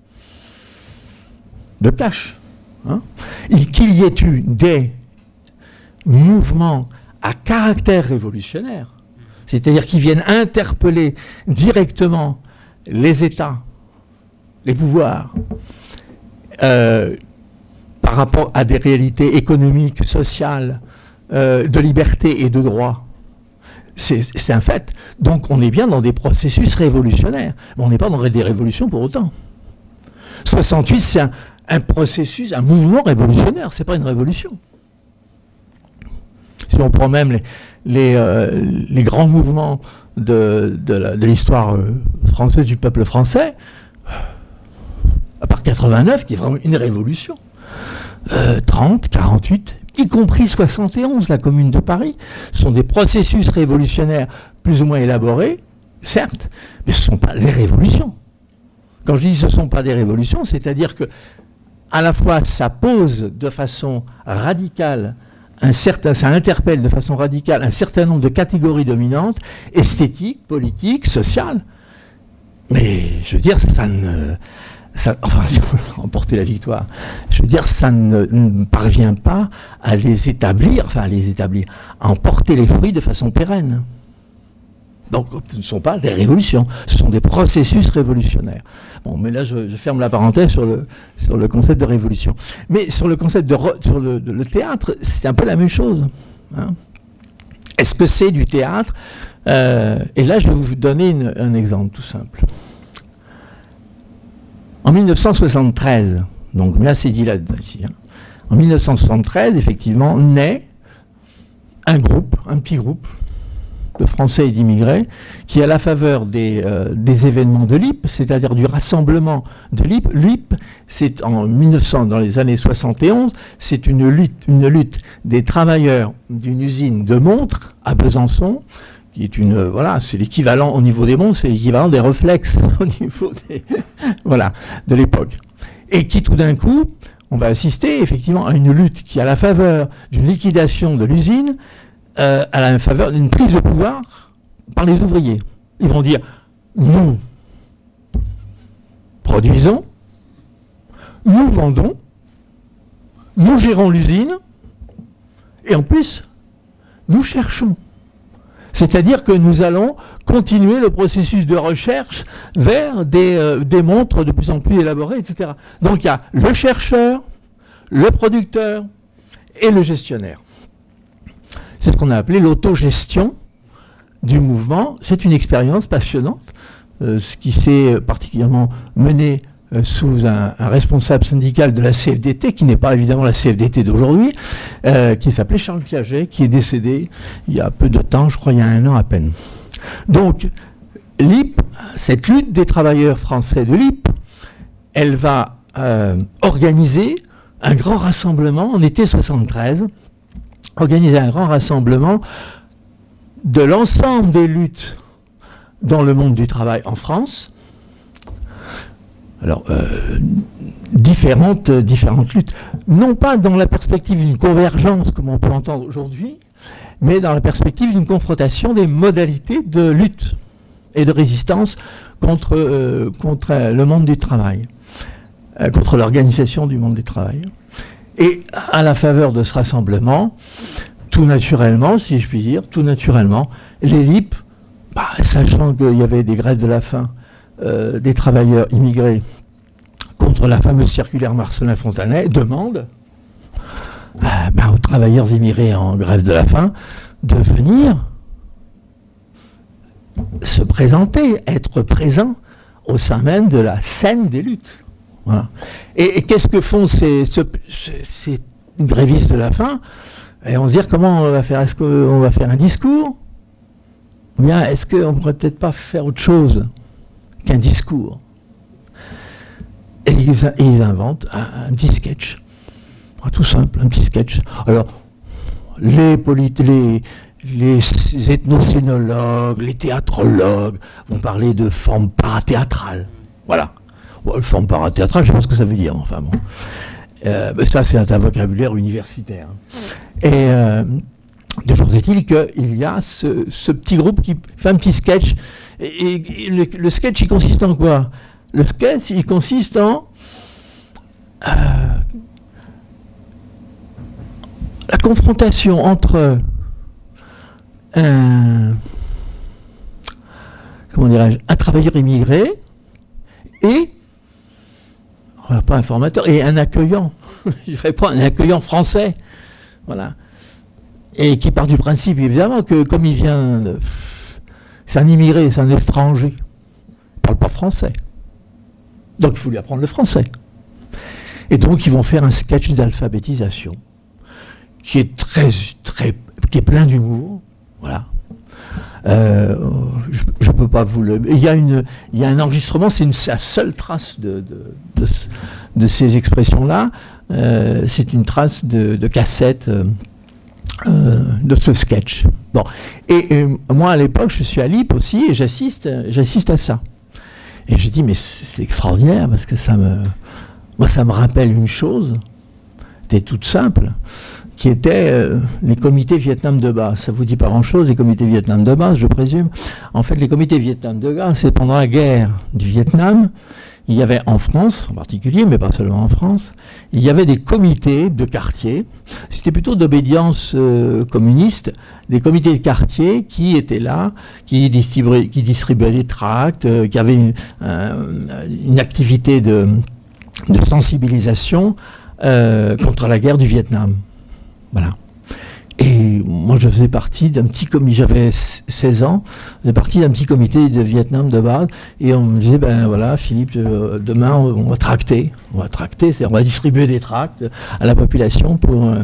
De cache. Hein? Qu'il y ait eu des mouvements à caractère révolutionnaire, c'est-à-dire qui viennent interpeller directement les États, les pouvoirs, euh, par rapport à des réalités économiques, sociales, Euh, de liberté et de droit. C'est un fait. Donc on est bien dans des processus révolutionnaires. Mais on n'est pas dans des révolutions pour autant. soixante-huit, c'est un, un processus, un mouvement révolutionnaire, c'est pas une révolution. Si on prend même les, les, euh, les grands mouvements de, de l'histoire euh, française, du peuple français, à part quatre-vingt-neuf, qui est vraiment une révolution, euh, trente, quarante-huit, y compris soixante et onze, la Commune de Paris, sont des processus révolutionnaires plus ou moins élaborés, certes, mais ce ne sont pas des révolutions. Quand je dis ce ne sont pas des révolutions, c'est-à-dire que à la fois ça pose de façon radicale, un certain, ça interpelle de façon radicale un certain nombre de catégories dominantes, esthétiques, politiques, sociales, mais je veux dire, ça ne... Ça, enfin, remporter la victoire, je veux dire, ça ne, ne parvient pas à les établir, enfin à les établir, à en porter les fruits de façon pérenne. Donc, ce ne sont pas des révolutions, ce sont des processus révolutionnaires. Bon, mais là, je, je ferme la parenthèse sur le, sur le concept de révolution. Mais sur le concept de, re, sur le, de, le théâtre, c'est un peu la même chose. Hein. Est-ce que c'est du théâtre? euh, Et là, je vais vous donner une, un exemple tout simple. En mille neuf cent soixante-treize, donc là c'est dit là-dessus, hein. En mille neuf cent soixante-treize, effectivement, naît un groupe, un petit groupe de Français et d'immigrés qui, à la faveur des, euh, des événements de l'I P, c'est-à-dire du rassemblement de l'I P, l'I P, c'est en mille neuf cents, dans les années soixante et onze, c'est une lutte, une lutte des travailleurs d'une usine de montres à Besançon, qui est une, euh, voilà, c'est l'équivalent au niveau des montres, c'est l'équivalent des réflexes au niveau des, voilà, de l'époque. Et qui tout d'un coup, on va assister effectivement à une lutte qui, à la faveur d'une liquidation de l'usine, euh, à la faveur d'une prise de pouvoir par les ouvriers. Ils vont dire, nous produisons, nous vendons, nous gérons l'usine, et en plus, nous cherchons. C'est-à-dire que nous allons continuer le processus de recherche vers des, euh, des montres de plus en plus élaborées, et cetera. Donc il y a le chercheur, le producteur et le gestionnaire. C'est ce qu'on a appelé l'autogestion du mouvement. C'est une expérience passionnante, euh, ce qui s'est particulièrement mené euh, sous un, un responsable syndical de la C F D T, qui n'est pas évidemment la C F D T d'aujourd'hui, euh, qui s'appelait Charles Piaget, qui est décédé il y a peu de temps, je crois il y a un an à peine. Donc, l'I P, cette lutte des travailleurs français de l'I P, elle va euh, organiser un grand rassemblement en été soixante-treize, organiser un grand rassemblement de l'ensemble des luttes dans le monde du travail en France. Alors, euh, différentes, différentes luttes, non pas dans la perspective d'une convergence, comme on peut entendre aujourd'hui, mais dans la perspective d'une confrontation des modalités de lutte et de résistance contre, euh, contre le monde du travail, euh, contre l'organisation du monde du travail. Et à la faveur de ce rassemblement, tout naturellement, si je puis dire, tout naturellement, les L I P, bah, sachant qu'il y avait des grèves de la faim euh, des travailleurs immigrés contre la fameuse circulaire Marcellin-Fontanet, demandent euh, bah, aux travailleurs immigrés en grève de la faim de venir se présenter, être présents au sein même de la scène des luttes. Voilà. Et, et qu'est-ce que font ces, ces, ces grévistes de la faim? Et on se dit comment on va faire, est-ce qu'on va faire un discours? Ou bien est-ce qu'on ne pourrait peut-être pas faire autre chose qu'un discours? Et ils, et ils inventent un, un petit sketch. Tout simple, un petit sketch. Alors, les, les, les ethnocénologues, les théâtrologues vont parler de forme parathéâtrale. Voilà. Bon, forme parathéâtrale, je sais pas ce que ça veut dire, enfin bon. Euh, mais ça, c'est un, un vocabulaire universitaire. Et euh, de jour est-il qu'il y a ce, ce petit groupe qui fait un petit sketch. Et, et le, le sketch, il consiste en quoi? Le sketch, il consiste en euh, la confrontation entre un, comment dirais-je, un travailleur immigré et voilà, pas un formateur, et un accueillant, je réponds, un accueillant français, voilà, et qui part du principe, évidemment, que comme il vient, c'est un immigré, c'est un étranger, il ne parle pas français, donc il faut lui apprendre le français. Et donc ils vont faire un sketch d'alphabétisation, qui est très, très, qui est plein d'humour, voilà. Euh, je ne peux pas vous le... Il y a, une, il y a un enregistrement, c'est la seule trace de, de, de, de ces expressions-là. Euh, c'est une trace de, de cassette euh, de ce sketch. Bon. Et, et moi, à l'époque, je suis à L I P aussi et j'assiste j'assiste à ça. Et je dis, mais c'est extraordinaire parce que ça me, moi, ça me rappelle une chose, c'était toute simple, qui étaient euh, les comités Vietnam de base. Ça ne vous dit pas grand-chose, les comités Vietnam de base, je présume. En fait, les comités Vietnam de base, c'est pendant la guerre du Vietnam, il y avait en France, en particulier, mais pas seulement en France, il y avait des comités de quartier, c'était plutôt d'obédience euh, communiste, des comités de quartier qui étaient là, qui distribuaient, qui distribuaient des tracts, euh, qui avaient une, euh, une activité de, de sensibilisation euh, contre la guerre du Vietnam. Voilà. Et moi, je faisais partie d'un petit comité, j'avais seize ans, je faisais partie d'un petit comité de Vietnam de base, et on me disait, ben voilà, Philippe, euh, demain, on, on va tracter, on va tracter, c'est-à-dire on va distribuer des tracts à la population pour, euh,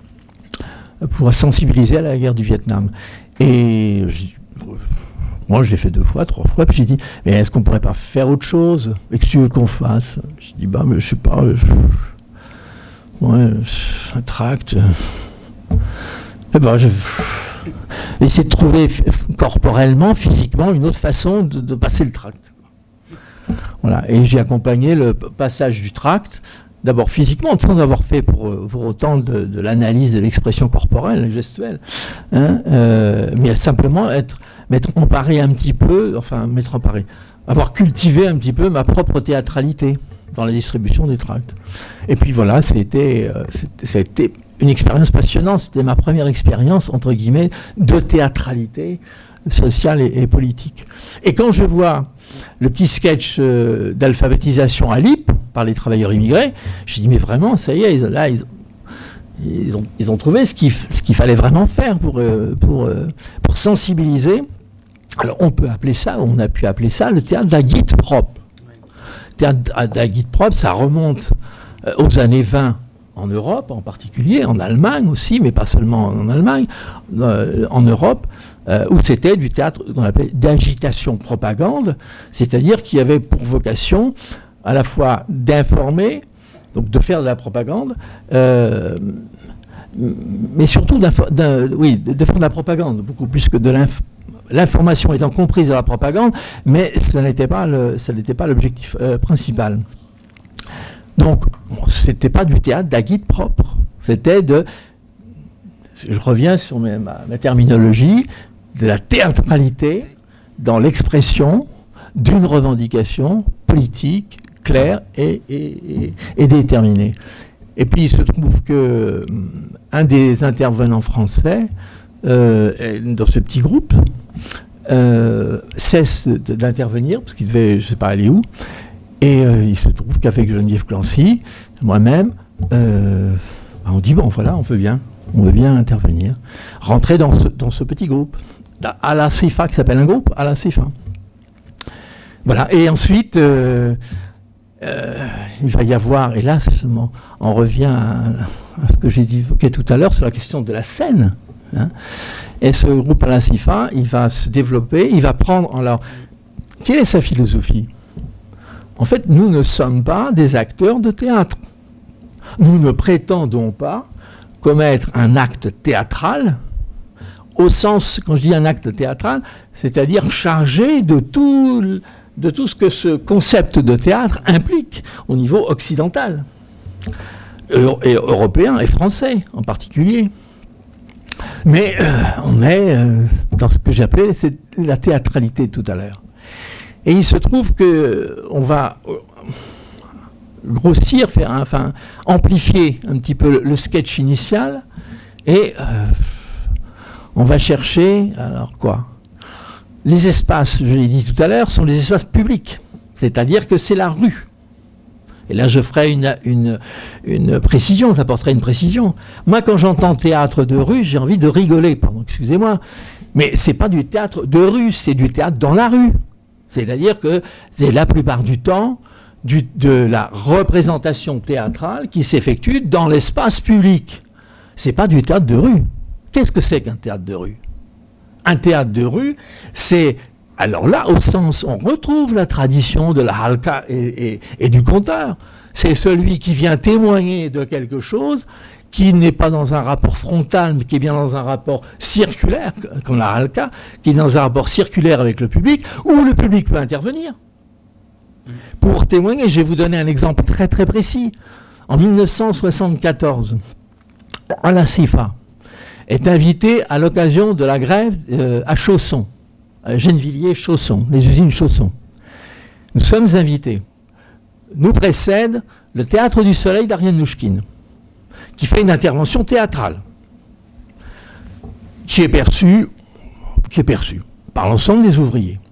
pour sensibiliser à la guerre du Vietnam. Et moi, je l'ai fait deux fois, trois fois, puis j'ai dit, mais est-ce qu'on pourrait pas faire autre chose? Et que tu veux qu'on fasse? J'ai dit, bah, mais je sais pas, je, ouais, un tract. Eh ben, je vais essayer de trouver corporellement, physiquement, une autre façon de, de passer le tract. Voilà. Et j'ai accompagné le passage du tract, d'abord physiquement, sans avoir fait pour, pour autant de, de l'analyse de l'expression corporelle, gestuelle, hein, euh, mais simplement être, m'être emparé un petit peu, enfin, m'être emparé, avoir cultivé un petit peu ma propre théâtralité dans la distribution des tracts. Et puis voilà, c'était, euh, c'était une expérience passionnante. C'était ma première expérience, entre guillemets, de théâtralité sociale et, et politique. Et quand je vois le petit sketch euh, d'alphabétisation à L I P par les travailleurs immigrés, je dis, mais vraiment, ça y est, ils, là, ils, ils, ont, ils ont trouvé ce qu'il ce qu'il fallait vraiment faire pour, euh, pour, euh, pour sensibiliser. Alors, on peut appeler ça, on a pu appeler ça le théâtre d'agit-prop. Théâtre d'agit-prop, ça remonte euh, aux années vingt en Europe en particulier, en Allemagne aussi, mais pas seulement en Allemagne, euh, en Europe, euh, où c'était du théâtre qu'on appelait d'agitation-propagande, c'est-à-dire qu'il y avait pour vocation à la fois d'informer, donc de faire de la propagande, euh, mais surtout oui, de faire de la propagande, beaucoup plus que de l'information. L'information étant comprise de la propagande, mais ça n'était pas le, ça n'était pas l'objectif euh, principal. Donc, bon, c'était pas du théâtre d'agit-propre, c'était de, je reviens sur mes, ma, ma terminologie, de la théâtralité dans l'expression d'une revendication politique claire et, et, et, et déterminée. Et puis il se trouve que un des intervenants français euh, dans ce petit groupe euh, cesse d'intervenir parce qu'il devait, je ne sais pas aller où, et euh, il se trouve qu'avec Geneviève Clancy, moi-même, euh, on dit bon voilà, on veut bien, on veut bien intervenir, rentrer dans ce, dans ce petit groupe, à la C F A, qui s'appelle un groupe, à la C F A. Voilà, et ensuite, euh, euh, il va y avoir, et là, on revient à, à ce que j'ai évoqué tout à l'heure sur la question de la scène. Hein. Et ce groupe à la C F A, il va se développer, il va prendre... Alors, quelle est sa philosophie? En fait, nous ne sommes pas des acteurs de théâtre. Nous ne prétendons pas commettre un acte théâtral, au sens, quand je dis un acte théâtral, c'est-à-dire chargé de tout... de tout ce que ce concept de théâtre implique au niveau occidental, et européen et français en particulier. Mais euh, on est euh, dans ce que j'appelais la théâtralité tout à l'heure. Et il se trouve qu'on va grossir, faire, enfin, amplifier un petit peu le, le sketch initial, et euh, on va chercher, alors quoi ? Les espaces, je l'ai dit tout à l'heure, sont les espaces publics, c'est-à-dire que c'est la rue. Et là, je ferai une, une, une précision, j'apporterai une précision. Moi, quand j'entends théâtre de rue, j'ai envie de rigoler, pardon, excusez-moi, mais c'est pas du théâtre de rue, c'est du théâtre dans la rue. C'est-à-dire que c'est la plupart du temps du, de la représentation théâtrale qui s'effectue dans l'espace public. C'est pas du théâtre de rue. Qu'est-ce que c'est qu'un théâtre de rue ? Un théâtre de rue, c'est, alors là, au sens, on retrouve la tradition de la halka et, et, et du conteur. C'est celui qui vient témoigner de quelque chose, qui n'est pas dans un rapport frontal, mais qui est bien dans un rapport circulaire, comme la halka, qui est dans un rapport circulaire avec le public, où le public peut intervenir. Pour témoigner, je vais vous donner un exemple très très précis. En mille neuf cent soixante-quatorze, à la C F A, est invité à l'occasion de la grève euh, à Chausson, à Gennevilliers-Chausson, les usines Chausson. Nous sommes invités. Nous précède le Théâtre du Soleil d'Ariane Nouchkine, qui fait une intervention théâtrale, qui est perçue, qui est perçue par l'ensemble des ouvriers.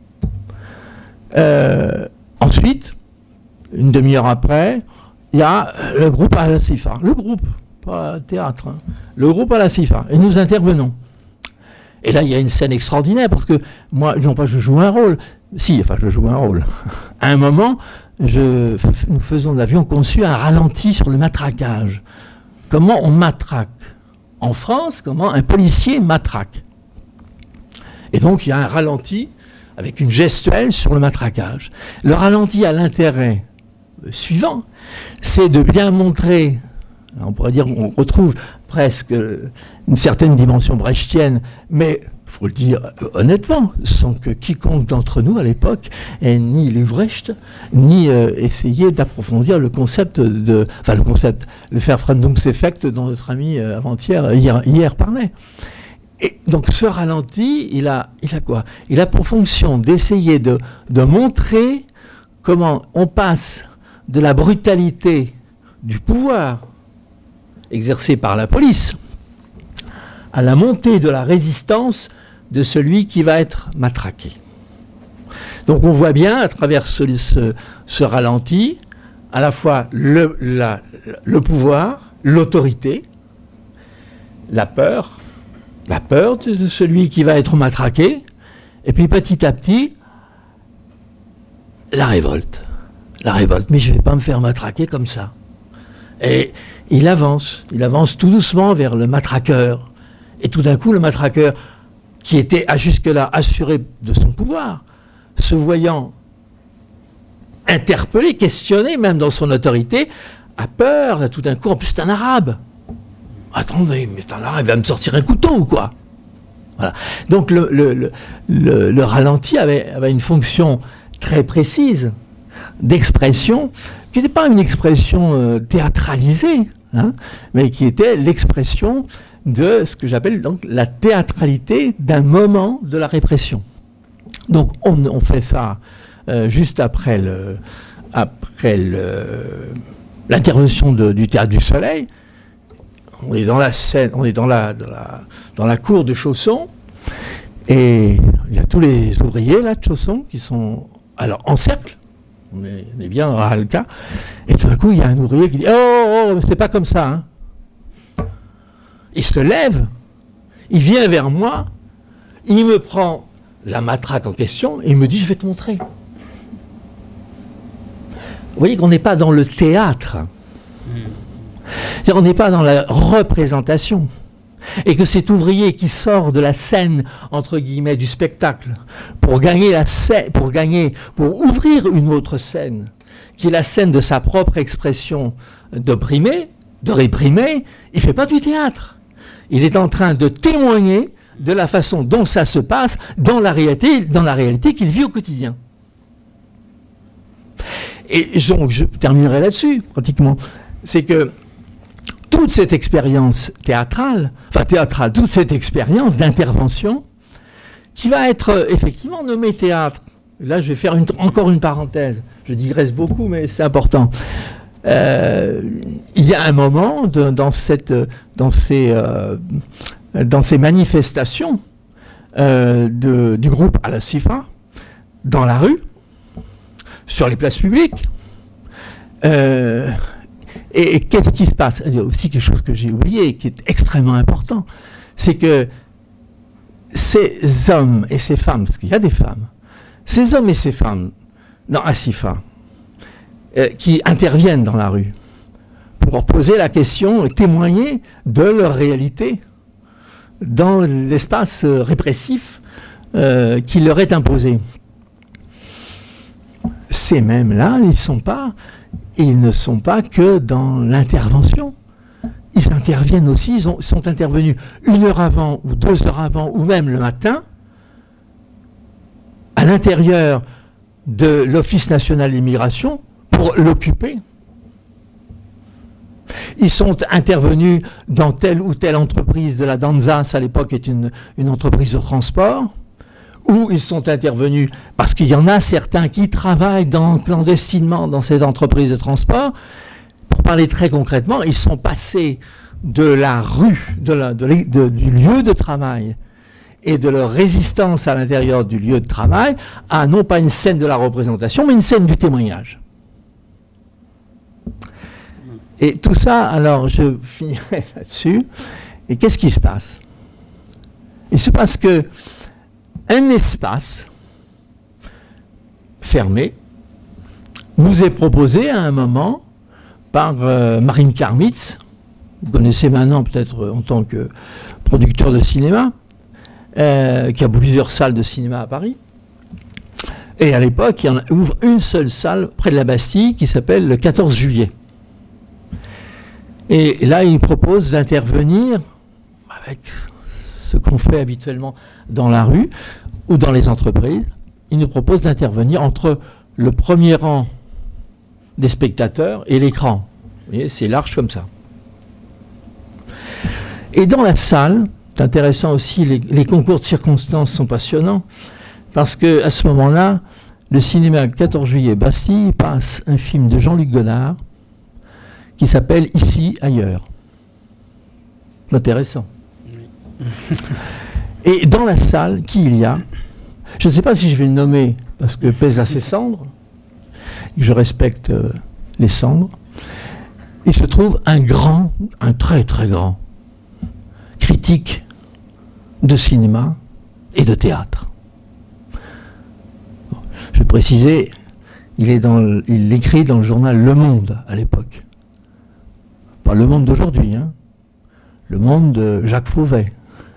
Euh, ensuite, une demi-heure après, il y a le groupe à la C F A. Le groupe, pas le théâtre, hein, le groupe à la C F A. Et nous intervenons. Et là, il y a une scène extraordinaire, parce que moi, non pas je joue un rôle, si, enfin je joue un rôle. À un moment, je, nous faisons, nous avions conçu un ralenti sur le matraquage. Comment on matraque en France, comment un policier matraque. Et donc, il y a un ralenti avec une gestuelle sur le matraquage. Le ralenti a l'intérêt suivant, c'est de bien montrer, on pourrait dire qu'on retrouve presque une certaine dimension brechtienne, mais il faut le dire honnêtement, sans que quiconque d'entre nous à l'époque ait ni lu Brecht, ni euh, essayé d'approfondir le concept de, enfin le concept, le Verfremdungseffekt dont notre ami euh, avant-hier, hier, hier parlait. Et donc ce ralenti, il a, il a quoi? Il a pour fonction d'essayer de, de montrer comment on passe de la brutalité du pouvoir exercé par la police à la montée de la résistance de celui qui va être matraqué. Donc on voit bien à travers ce, ce, ce ralenti à la fois le, la, le pouvoir, l'autorité, la peur, la peur de celui qui va être matraqué, et puis petit à petit, la révolte. La révolte, mais je ne vais pas me faire matraquer comme ça. Et il avance, il avance tout doucement vers le matraqueur. Et tout d'un coup, le matraqueur, qui était jusque-là assuré de son pouvoir, se voyant interpellé, questionné, même dans son autorité, a peur, là, tout d'un coup, en plus c'est un arabe. Attendez, mais c'est un arabe, il va me sortir un couteau ou quoi? Voilà. Donc le, le, le, le, le ralenti avait, avait une fonction très précise d'expression, qui n'était pas une expression euh, théâtralisée, hein, mais qui était l'expression de ce que j'appelle donc la théâtralité d'un moment de la répression. Donc on, on fait ça euh, juste après le, après le, l'intervention de, du Théâtre du Soleil. On est dans la scène, on est dans la, dans la, dans la cour de Chausson, et il y a tous les ouvriers là de Chausson qui sont alors en cercle. On est, on est bien dans la halka, et tout d'un coup il y a un ouvrier qui dit « Oh, oh c'est pas comme ça hein. » Il se lève, il vient vers moi, il me prend la matraque en question et il me dit « Je vais te montrer. » Vous voyez qu'on n'est pas dans le théâtre. C'est-à-dire on n'est pas dans la représentation. Et que cet ouvrier qui sort de la scène, entre guillemets, du spectacle, pour gagner la scène, pour gagner, pour ouvrir une autre scène, qui est la scène de sa propre expression d'opprimer, de réprimer, il ne fait pas du théâtre. Il est en train de témoigner de la façon dont ça se passe dans la réalité, dans la réalité qu'il vit au quotidien. Et donc, je terminerai là-dessus, pratiquement. C'est que toute cette expérience théâtrale, enfin théâtrale, toute cette expérience d'intervention, qui va être euh, effectivement nommée théâtre. Là, je vais faire une, encore une parenthèse. Je digresse beaucoup, mais c'est important. Euh, il y a un moment de, dans, cette, dans, ces, euh, dans ces manifestations euh, de, du groupe Al-Sifa, dans la rue, sur les places publiques, euh, Et, et qu'est-ce qui se passe? Il y a aussi quelque chose que j'ai oublié et qui est extrêmement important, c'est que ces hommes et ces femmes, parce qu'il y a des femmes, ces hommes et ces femmes dans Asifa, euh, qui interviennent dans la rue pour poser la question et témoigner de leur réalité dans l'espace répressif euh, qui leur est imposé. Ces mêmes-là, ils sont pas... Ils ne sont pas que dans l'intervention. Ils interviennent aussi, ils ont, sont intervenus une heure avant, ou deux heures avant, ou même le matin, à l'intérieur de l'Office national d'immigration pour l'occuper. Ils sont intervenus dans telle ou telle entreprise de la Danzas, à l'époque est une, une entreprise de transport, où ils sont intervenus, parce qu'il y en a certains qui travaillent dans, clandestinement dans ces entreprises de transport. Pour parler très concrètement, ils sont passés de la rue, de la, de, de, du lieu de travail et de leur résistance à l'intérieur du lieu de travail à non pas une scène de la représentation, mais une scène du témoignage. Et tout ça, alors je finirai là-dessus. Et qu'est-ce qui se passe? Il se passe que un espace fermé nous est proposé à un moment par euh, Marine Karmitz, vous connaissez maintenant peut-être en tant que producteur de cinéma, euh, qui a plusieurs salles de cinéma à Paris. Et à l'époque, il en ouvre une seule salle près de la Bastille qui s'appelle le quatorze juillet. Et là, il propose d'intervenir avec ce qu'on fait habituellement dans la rue ou dans les entreprises. Il nous propose d'intervenir entre le premier rang des spectateurs et l'écran. Vous voyez, c'est large comme ça. Et dans la salle, c'est intéressant aussi, les, les concours de circonstances sont passionnants, parce qu'à ce moment-là, le cinéma quatorze juillet Bastille passe un film de Jean-Luc Godard qui s'appelle Ici, ailleurs. Intéressant. Et dans la salle, qui il y a? Je ne sais pas si je vais le nommer, parce que pèse à ses cendres, et je respecte euh, les cendres. Il se trouve un grand, un très très grand critique de cinéma et de théâtre. Bon, je vais préciser, il, est dans le, il écrit dans le journal Le Monde à l'époque. Pas Le Monde d'aujourd'hui, hein. Le Monde de Jacques Fauvet.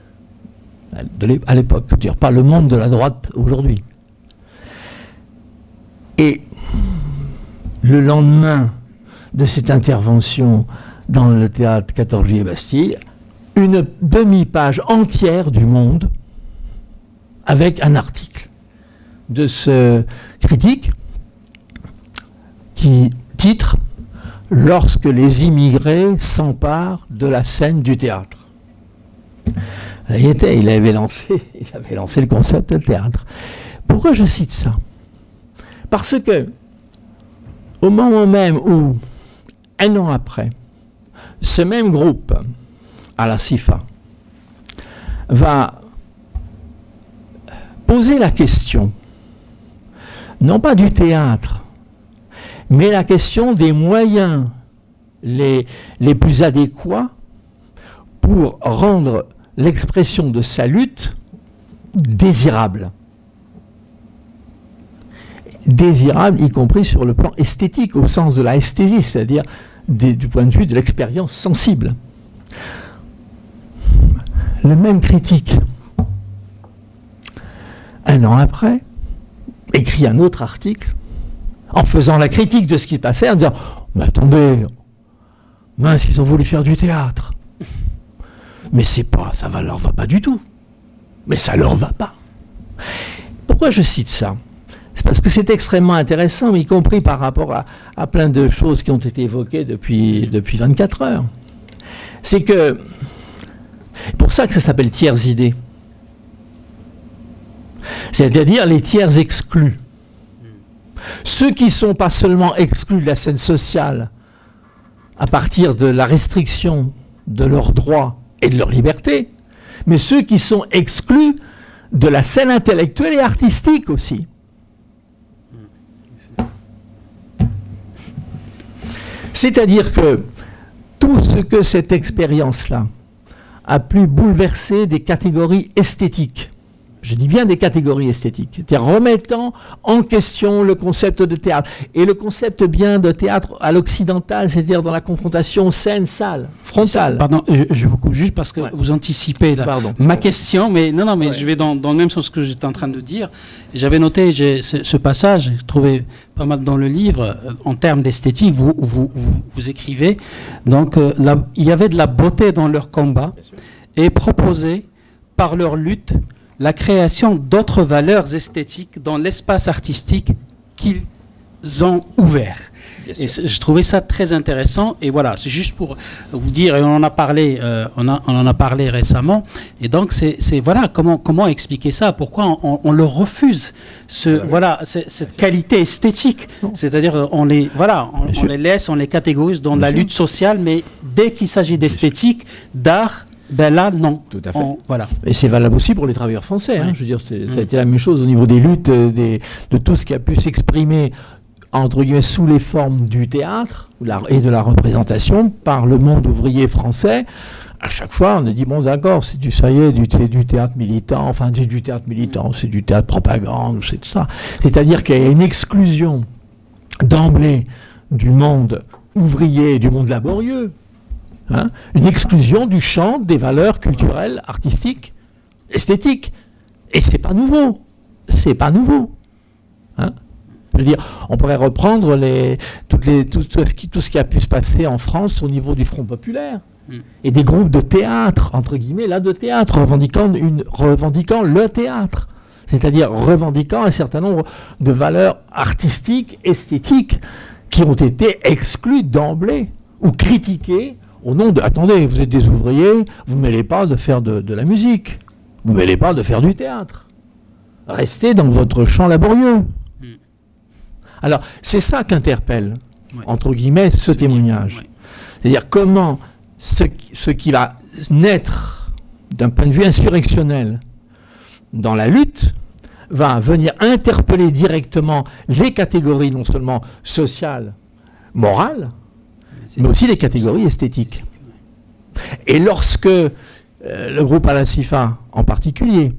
À l'époque, je veux dire, pas Le Monde de la droite aujourd'hui. Et le lendemain de cette intervention dans le théâtre quatorze juillet Bastille, une demi-page entière du Monde avec un article de ce critique qui titre « Lorsque les immigrés s'emparent de la scène du théâtre ». Il était, il avait lancé, il avait lancé le concept de théâtre. Pourquoi je cite ça? Parce que, au moment même où, un an après, ce même groupe, à la CIFA, va poser la question, non pas du théâtre, mais la question des moyens les, les plus adéquats pour rendre l'expression de sa lutte désirable. Désirable, y compris sur le plan esthétique, au sens de la esthésie, c'est-à-dire du point de vue de l'expérience sensible. Le même critique, un an après, écrit un autre article, en faisant la critique de ce qui passait, en disant « Mais attendez, mince, ils ont voulu faire du théâtre. Mais c'est pas, ça va, leur va pas du tout. Mais ça leur va pas. » Pourquoi je cite ça? C'est parce que c'est extrêmement intéressant, y compris par rapport à, à plein de choses qui ont été évoquées depuis, depuis vingt-quatre heures. C'est que, pour ça que ça s'appelle tiers idées. C'est-à-dire les tiers exclus. Ceux qui ne sont pas seulement exclus de la scène sociale à partir de la restriction de leurs droits et de leur liberté, mais ceux qui sont exclus de la scène intellectuelle et artistique aussi. C'est-à-dire que tout ce que cette expérience-là a pu bouleverser des catégories esthétiques, je dis bien des catégories esthétiques, c'est-à-dire remettant en question le concept de théâtre. Et le concept bien de théâtre à l'occidental, c'est-à-dire dans la confrontation scène-salle, frontale.
Pardon, je, je vous coupe juste parce que ouais. vous anticipez la, ma question, mais non, non, mais ouais. je vais dans, dans le même sens que j'étais en train de dire. J'avais noté ce, ce passage, trouvé pas mal dans le livre, en termes d'esthétique, vous, vous, vous, vous écrivez, donc euh, la, il y avait de la beauté dans leur combat et proposé par leur lutte la création d'autres valeurs esthétiques dans l'espace artistique qu'ils ont ouvert. Et je trouvais ça très intéressant. Et voilà, c'est juste pour vous dire, et on en a parlé, euh, on, a, on en a parlé récemment. Et donc, c'est voilà, comment, comment expliquer ça? Pourquoi on, on leur refuse ce, ah, oui. voilà, cette qualité esthétique? C'est-à-dire, on les, voilà, on, on les laisse, on les catégorise dans Bien la sûr. lutte sociale, mais dès qu'il s'agit d'esthétique, d'art, ben là, non.
Tout à fait.
On, voilà.
Et c'est valable aussi pour les travailleurs français. Hein.
Oui.
Je veux dire, mmh. ça a été la même chose au niveau des luttes, des, de tout ce qui a pu s'exprimer, entre guillemets, sous les formes du théâtre la, et de la représentation par le monde ouvrier français. À chaque fois, on a dit, bon, d'accord, c'est du, ça y est, du, du théâtre militant, enfin, c'est du théâtre militant, c'est du théâtre propagande, c'est ça. C'est-à-dire qu'il y a une exclusion d'emblée du monde ouvrier et du monde laborieux. Hein, une exclusion du champ des valeurs culturelles, artistiques, esthétiques. Et c'est pas nouveau. C'est pas nouveau. Hein. Je veux dire, on pourrait reprendre les, toutes les, tout, tout, ce qui, tout ce qui a pu se passer en France au niveau du Front populaire. Mm. Et des groupes de théâtre, entre guillemets, là, de théâtre, revendiquant, une, revendiquant le théâtre. C'est-à-dire revendiquant un certain nombre de valeurs artistiques, esthétiques, qui ont été exclues d'emblée ou critiquées au nom de, attendez, vous êtes des ouvriers, vous ne mêlez pas de faire de, de la musique, vous ne mêlez pas de faire du théâtre. Restez dans votre champ laborieux. Mm. Alors, c'est ça qu'interpelle, ouais. entre guillemets, ce témoignage. Ouais. C'est-à-dire comment ce, ce qui va naître d'un point de vue insurrectionnel dans la lutte va venir interpeller directement les catégories non seulement sociales, morales, mais aussi les catégories esthétiques. Et lorsque euh, le groupe à la CIFA, en particulier,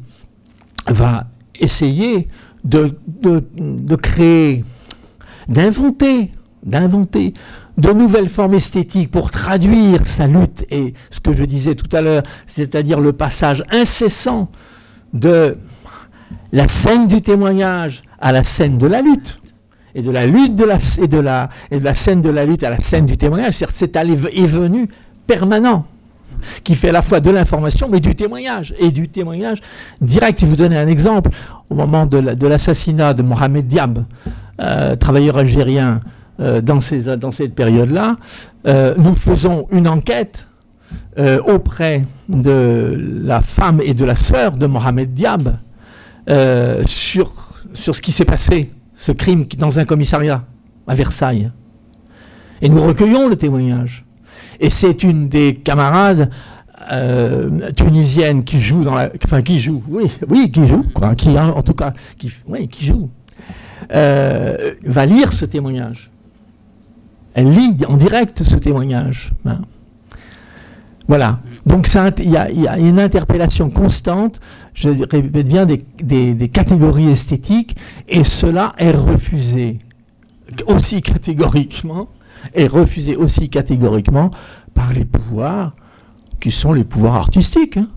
va essayer de, de, de créer, d'inventer, d'inventer de nouvelles formes esthétiques pour traduire sa lutte et ce que je disais tout à l'heure, c'est-à-dire le passage incessant de la scène du témoignage à la scène de la lutte. Et de la lutte de la, et, de la, et de la scène de la lutte à la scène du témoignage, c'est-à-dire cet aller et venu permanent qui fait à la fois de l'information mais du témoignage et du témoignage direct. Je vais vous donner un exemple. Au moment de l'assassinat de Mohamed Diab, euh, travailleur algérien, euh, dans, ces, dans cette période-là, euh, nous faisons une enquête euh, auprès de la femme et de la sœur de Mohamed Diab euh, sur sur ce qui s'est passé, ce crime dans un commissariat à Versailles. Et nous recueillons le témoignage. Et c'est une des camarades euh, tunisiennes qui joue dans la... Enfin, qui joue, oui, oui, qui joue, quoi, qui, en tout cas, qui, oui, qui joue, euh, va lire ce témoignage. Elle lit en direct ce témoignage. Hein. Voilà. Donc il y, y a une interpellation constante, je répète bien, des, des, des catégories esthétiques, et cela est refusé aussi catégoriquement, est refusé aussi catégoriquement par les pouvoirs qui sont les pouvoirs artistiques. Hein.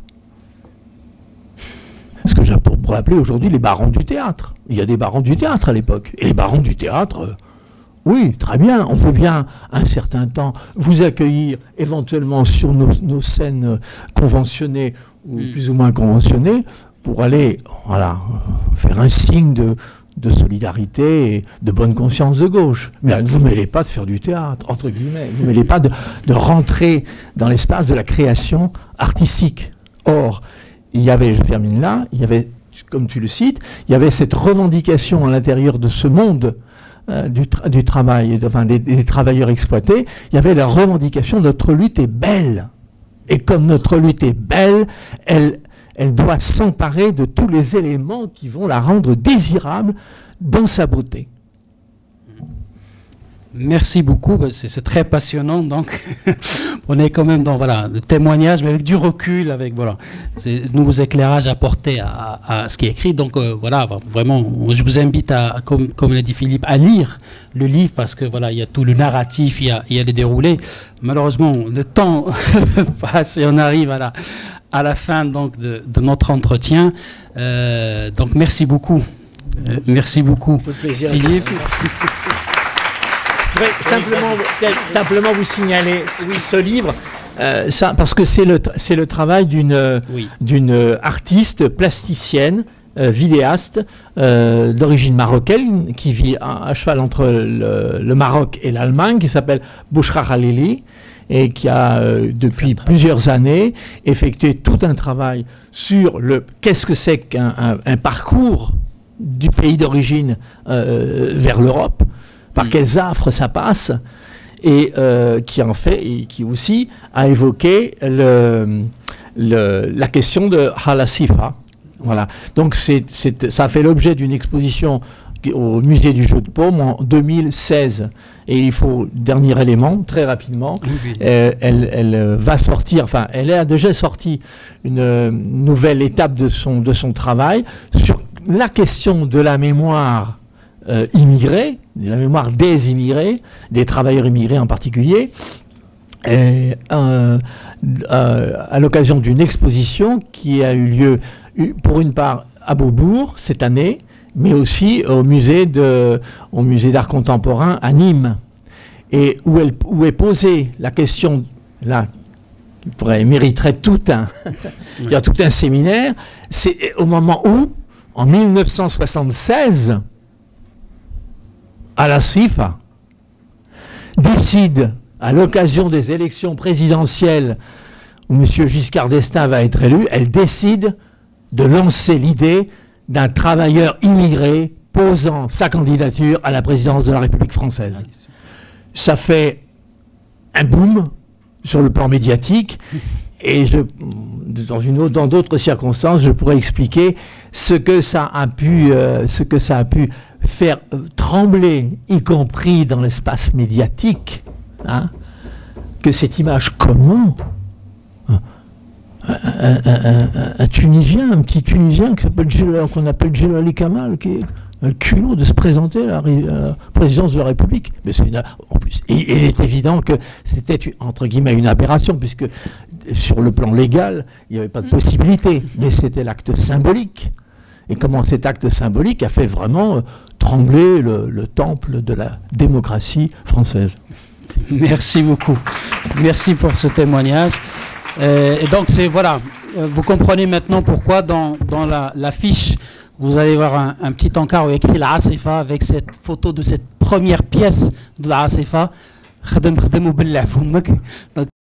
Ce que j'ai pour appeler aujourd'hui les barons du théâtre. Il y a des barons du théâtre à l'époque. Et les barons du théâtre... Euh, oui, très bien, on peut bien, un certain temps, vous accueillir éventuellement sur nos, nos scènes conventionnées ou mmh. plus ou moins conventionnées pour aller, voilà, faire un signe de, de solidarité et de bonne conscience de gauche. Mais ne vous mêlez pas de faire du théâtre, entre guillemets, ne vous mêlez pas de, de rentrer dans l'espace de la création artistique. Or, il y avait, je termine là, il y avait, comme tu le cites, il y avait cette revendication à l'intérieur de ce monde Du, tra du travail, enfin des, des travailleurs exploités, il y avait la revendication: notre lutte est belle. Et comme notre lutte est belle, elle, elle doit s'emparer de tous les éléments qui vont la rendre désirable dans sa beauté.
Merci beaucoup, c'est très passionnant, donc on est quand même dans voilà, le témoignage, mais avec du recul, avec voilà, ces nouveaux éclairages apportés à, à ce qui est écrit. Donc euh, voilà, vraiment, je vous invite, à, comme, comme l'a dit Philippe, à lire le livre, parce que voilà, il y a tout le narratif, il y a, il y a le déroulé. Malheureusement, le temps passe et on arrive à la, à la fin donc, de, de notre entretien. Euh, donc merci beaucoup. Euh, merci beaucoup, Philippe.
Je voudrais simplement, simplement vous signaler oui, ce livre, euh, ça, parce que c'est le, c'est le travail d'une oui. d'une artiste plasticienne, euh, vidéaste, euh, d'origine marocaine, qui vit à, à cheval entre le, le Maroc et l'Allemagne, qui s'appelle Bouchra Khalili, et qui a, euh, depuis plusieurs années, effectué tout un travail sur le qu'est-ce que c'est qu'un un, un parcours du pays d'origine euh, vers l'Europe, par mmh. quels affres ça passe, et euh, qui en fait, et qui aussi a évoqué le, le, la question de Hala Sifa. Voilà. Donc c'est, c'est, ça a fait l'objet d'une exposition au musée du jeu de paume en deux mille seize. Et il faut, dernier élément, très rapidement, oui. euh, elle, elle va sortir, enfin elle a déjà sorti une euh, nouvelle étape de son, de son travail sur la question de la mémoire Euh, immigrés, de la mémoire des immigrés, des travailleurs immigrés en particulier, et, euh, euh, à l'occasion d'une exposition qui a eu lieu pour une part à Beaubourg cette année, mais aussi au musée de, au musée d'art contemporain à Nîmes, et où, elle, où est posée la question là qui pourrait mériterait tout un, il y a tout un séminaire. C'est au moment où, en mille neuf cent soixante-seize, Hala Sifa décide, à l'occasion des élections présidentielles où M. Giscard d'Estaing va être élu, elle décide de lancer l'idée d'un travailleur immigré posant sa candidature à la présidence de la République française. Ça fait un boom sur le plan médiatique, et je, dans une autre, dans d'autres circonstances, je pourrais expliquer ce que ça a pu, euh, ce que ça a pu faire trembler, y compris dans l'espace médiatique, hein, que cette image, comment un, un, un, un, un Tunisien, un petit Tunisien qu'on appelle Djelali Kamal, qui a le culot de se présenter à la, à la présidence de la République. Mais c'est une, en plus, et, et il est évident que c'était entre guillemets une aberration, puisque sur le plan légal, il n'y avait pas de possibilité, mais c'était l'acte symbolique. Et comment cet acte symbolique a fait vraiment euh, trembler le, le temple de la démocratie française.
Merci beaucoup. Merci pour ce témoignage. Euh, et donc, c'est voilà, vous comprenez maintenant pourquoi dans, dans la, la fiche, vous allez voir un, un petit encart où il y a écrit la Asifa avec cette photo de cette première pièce de la Asifa.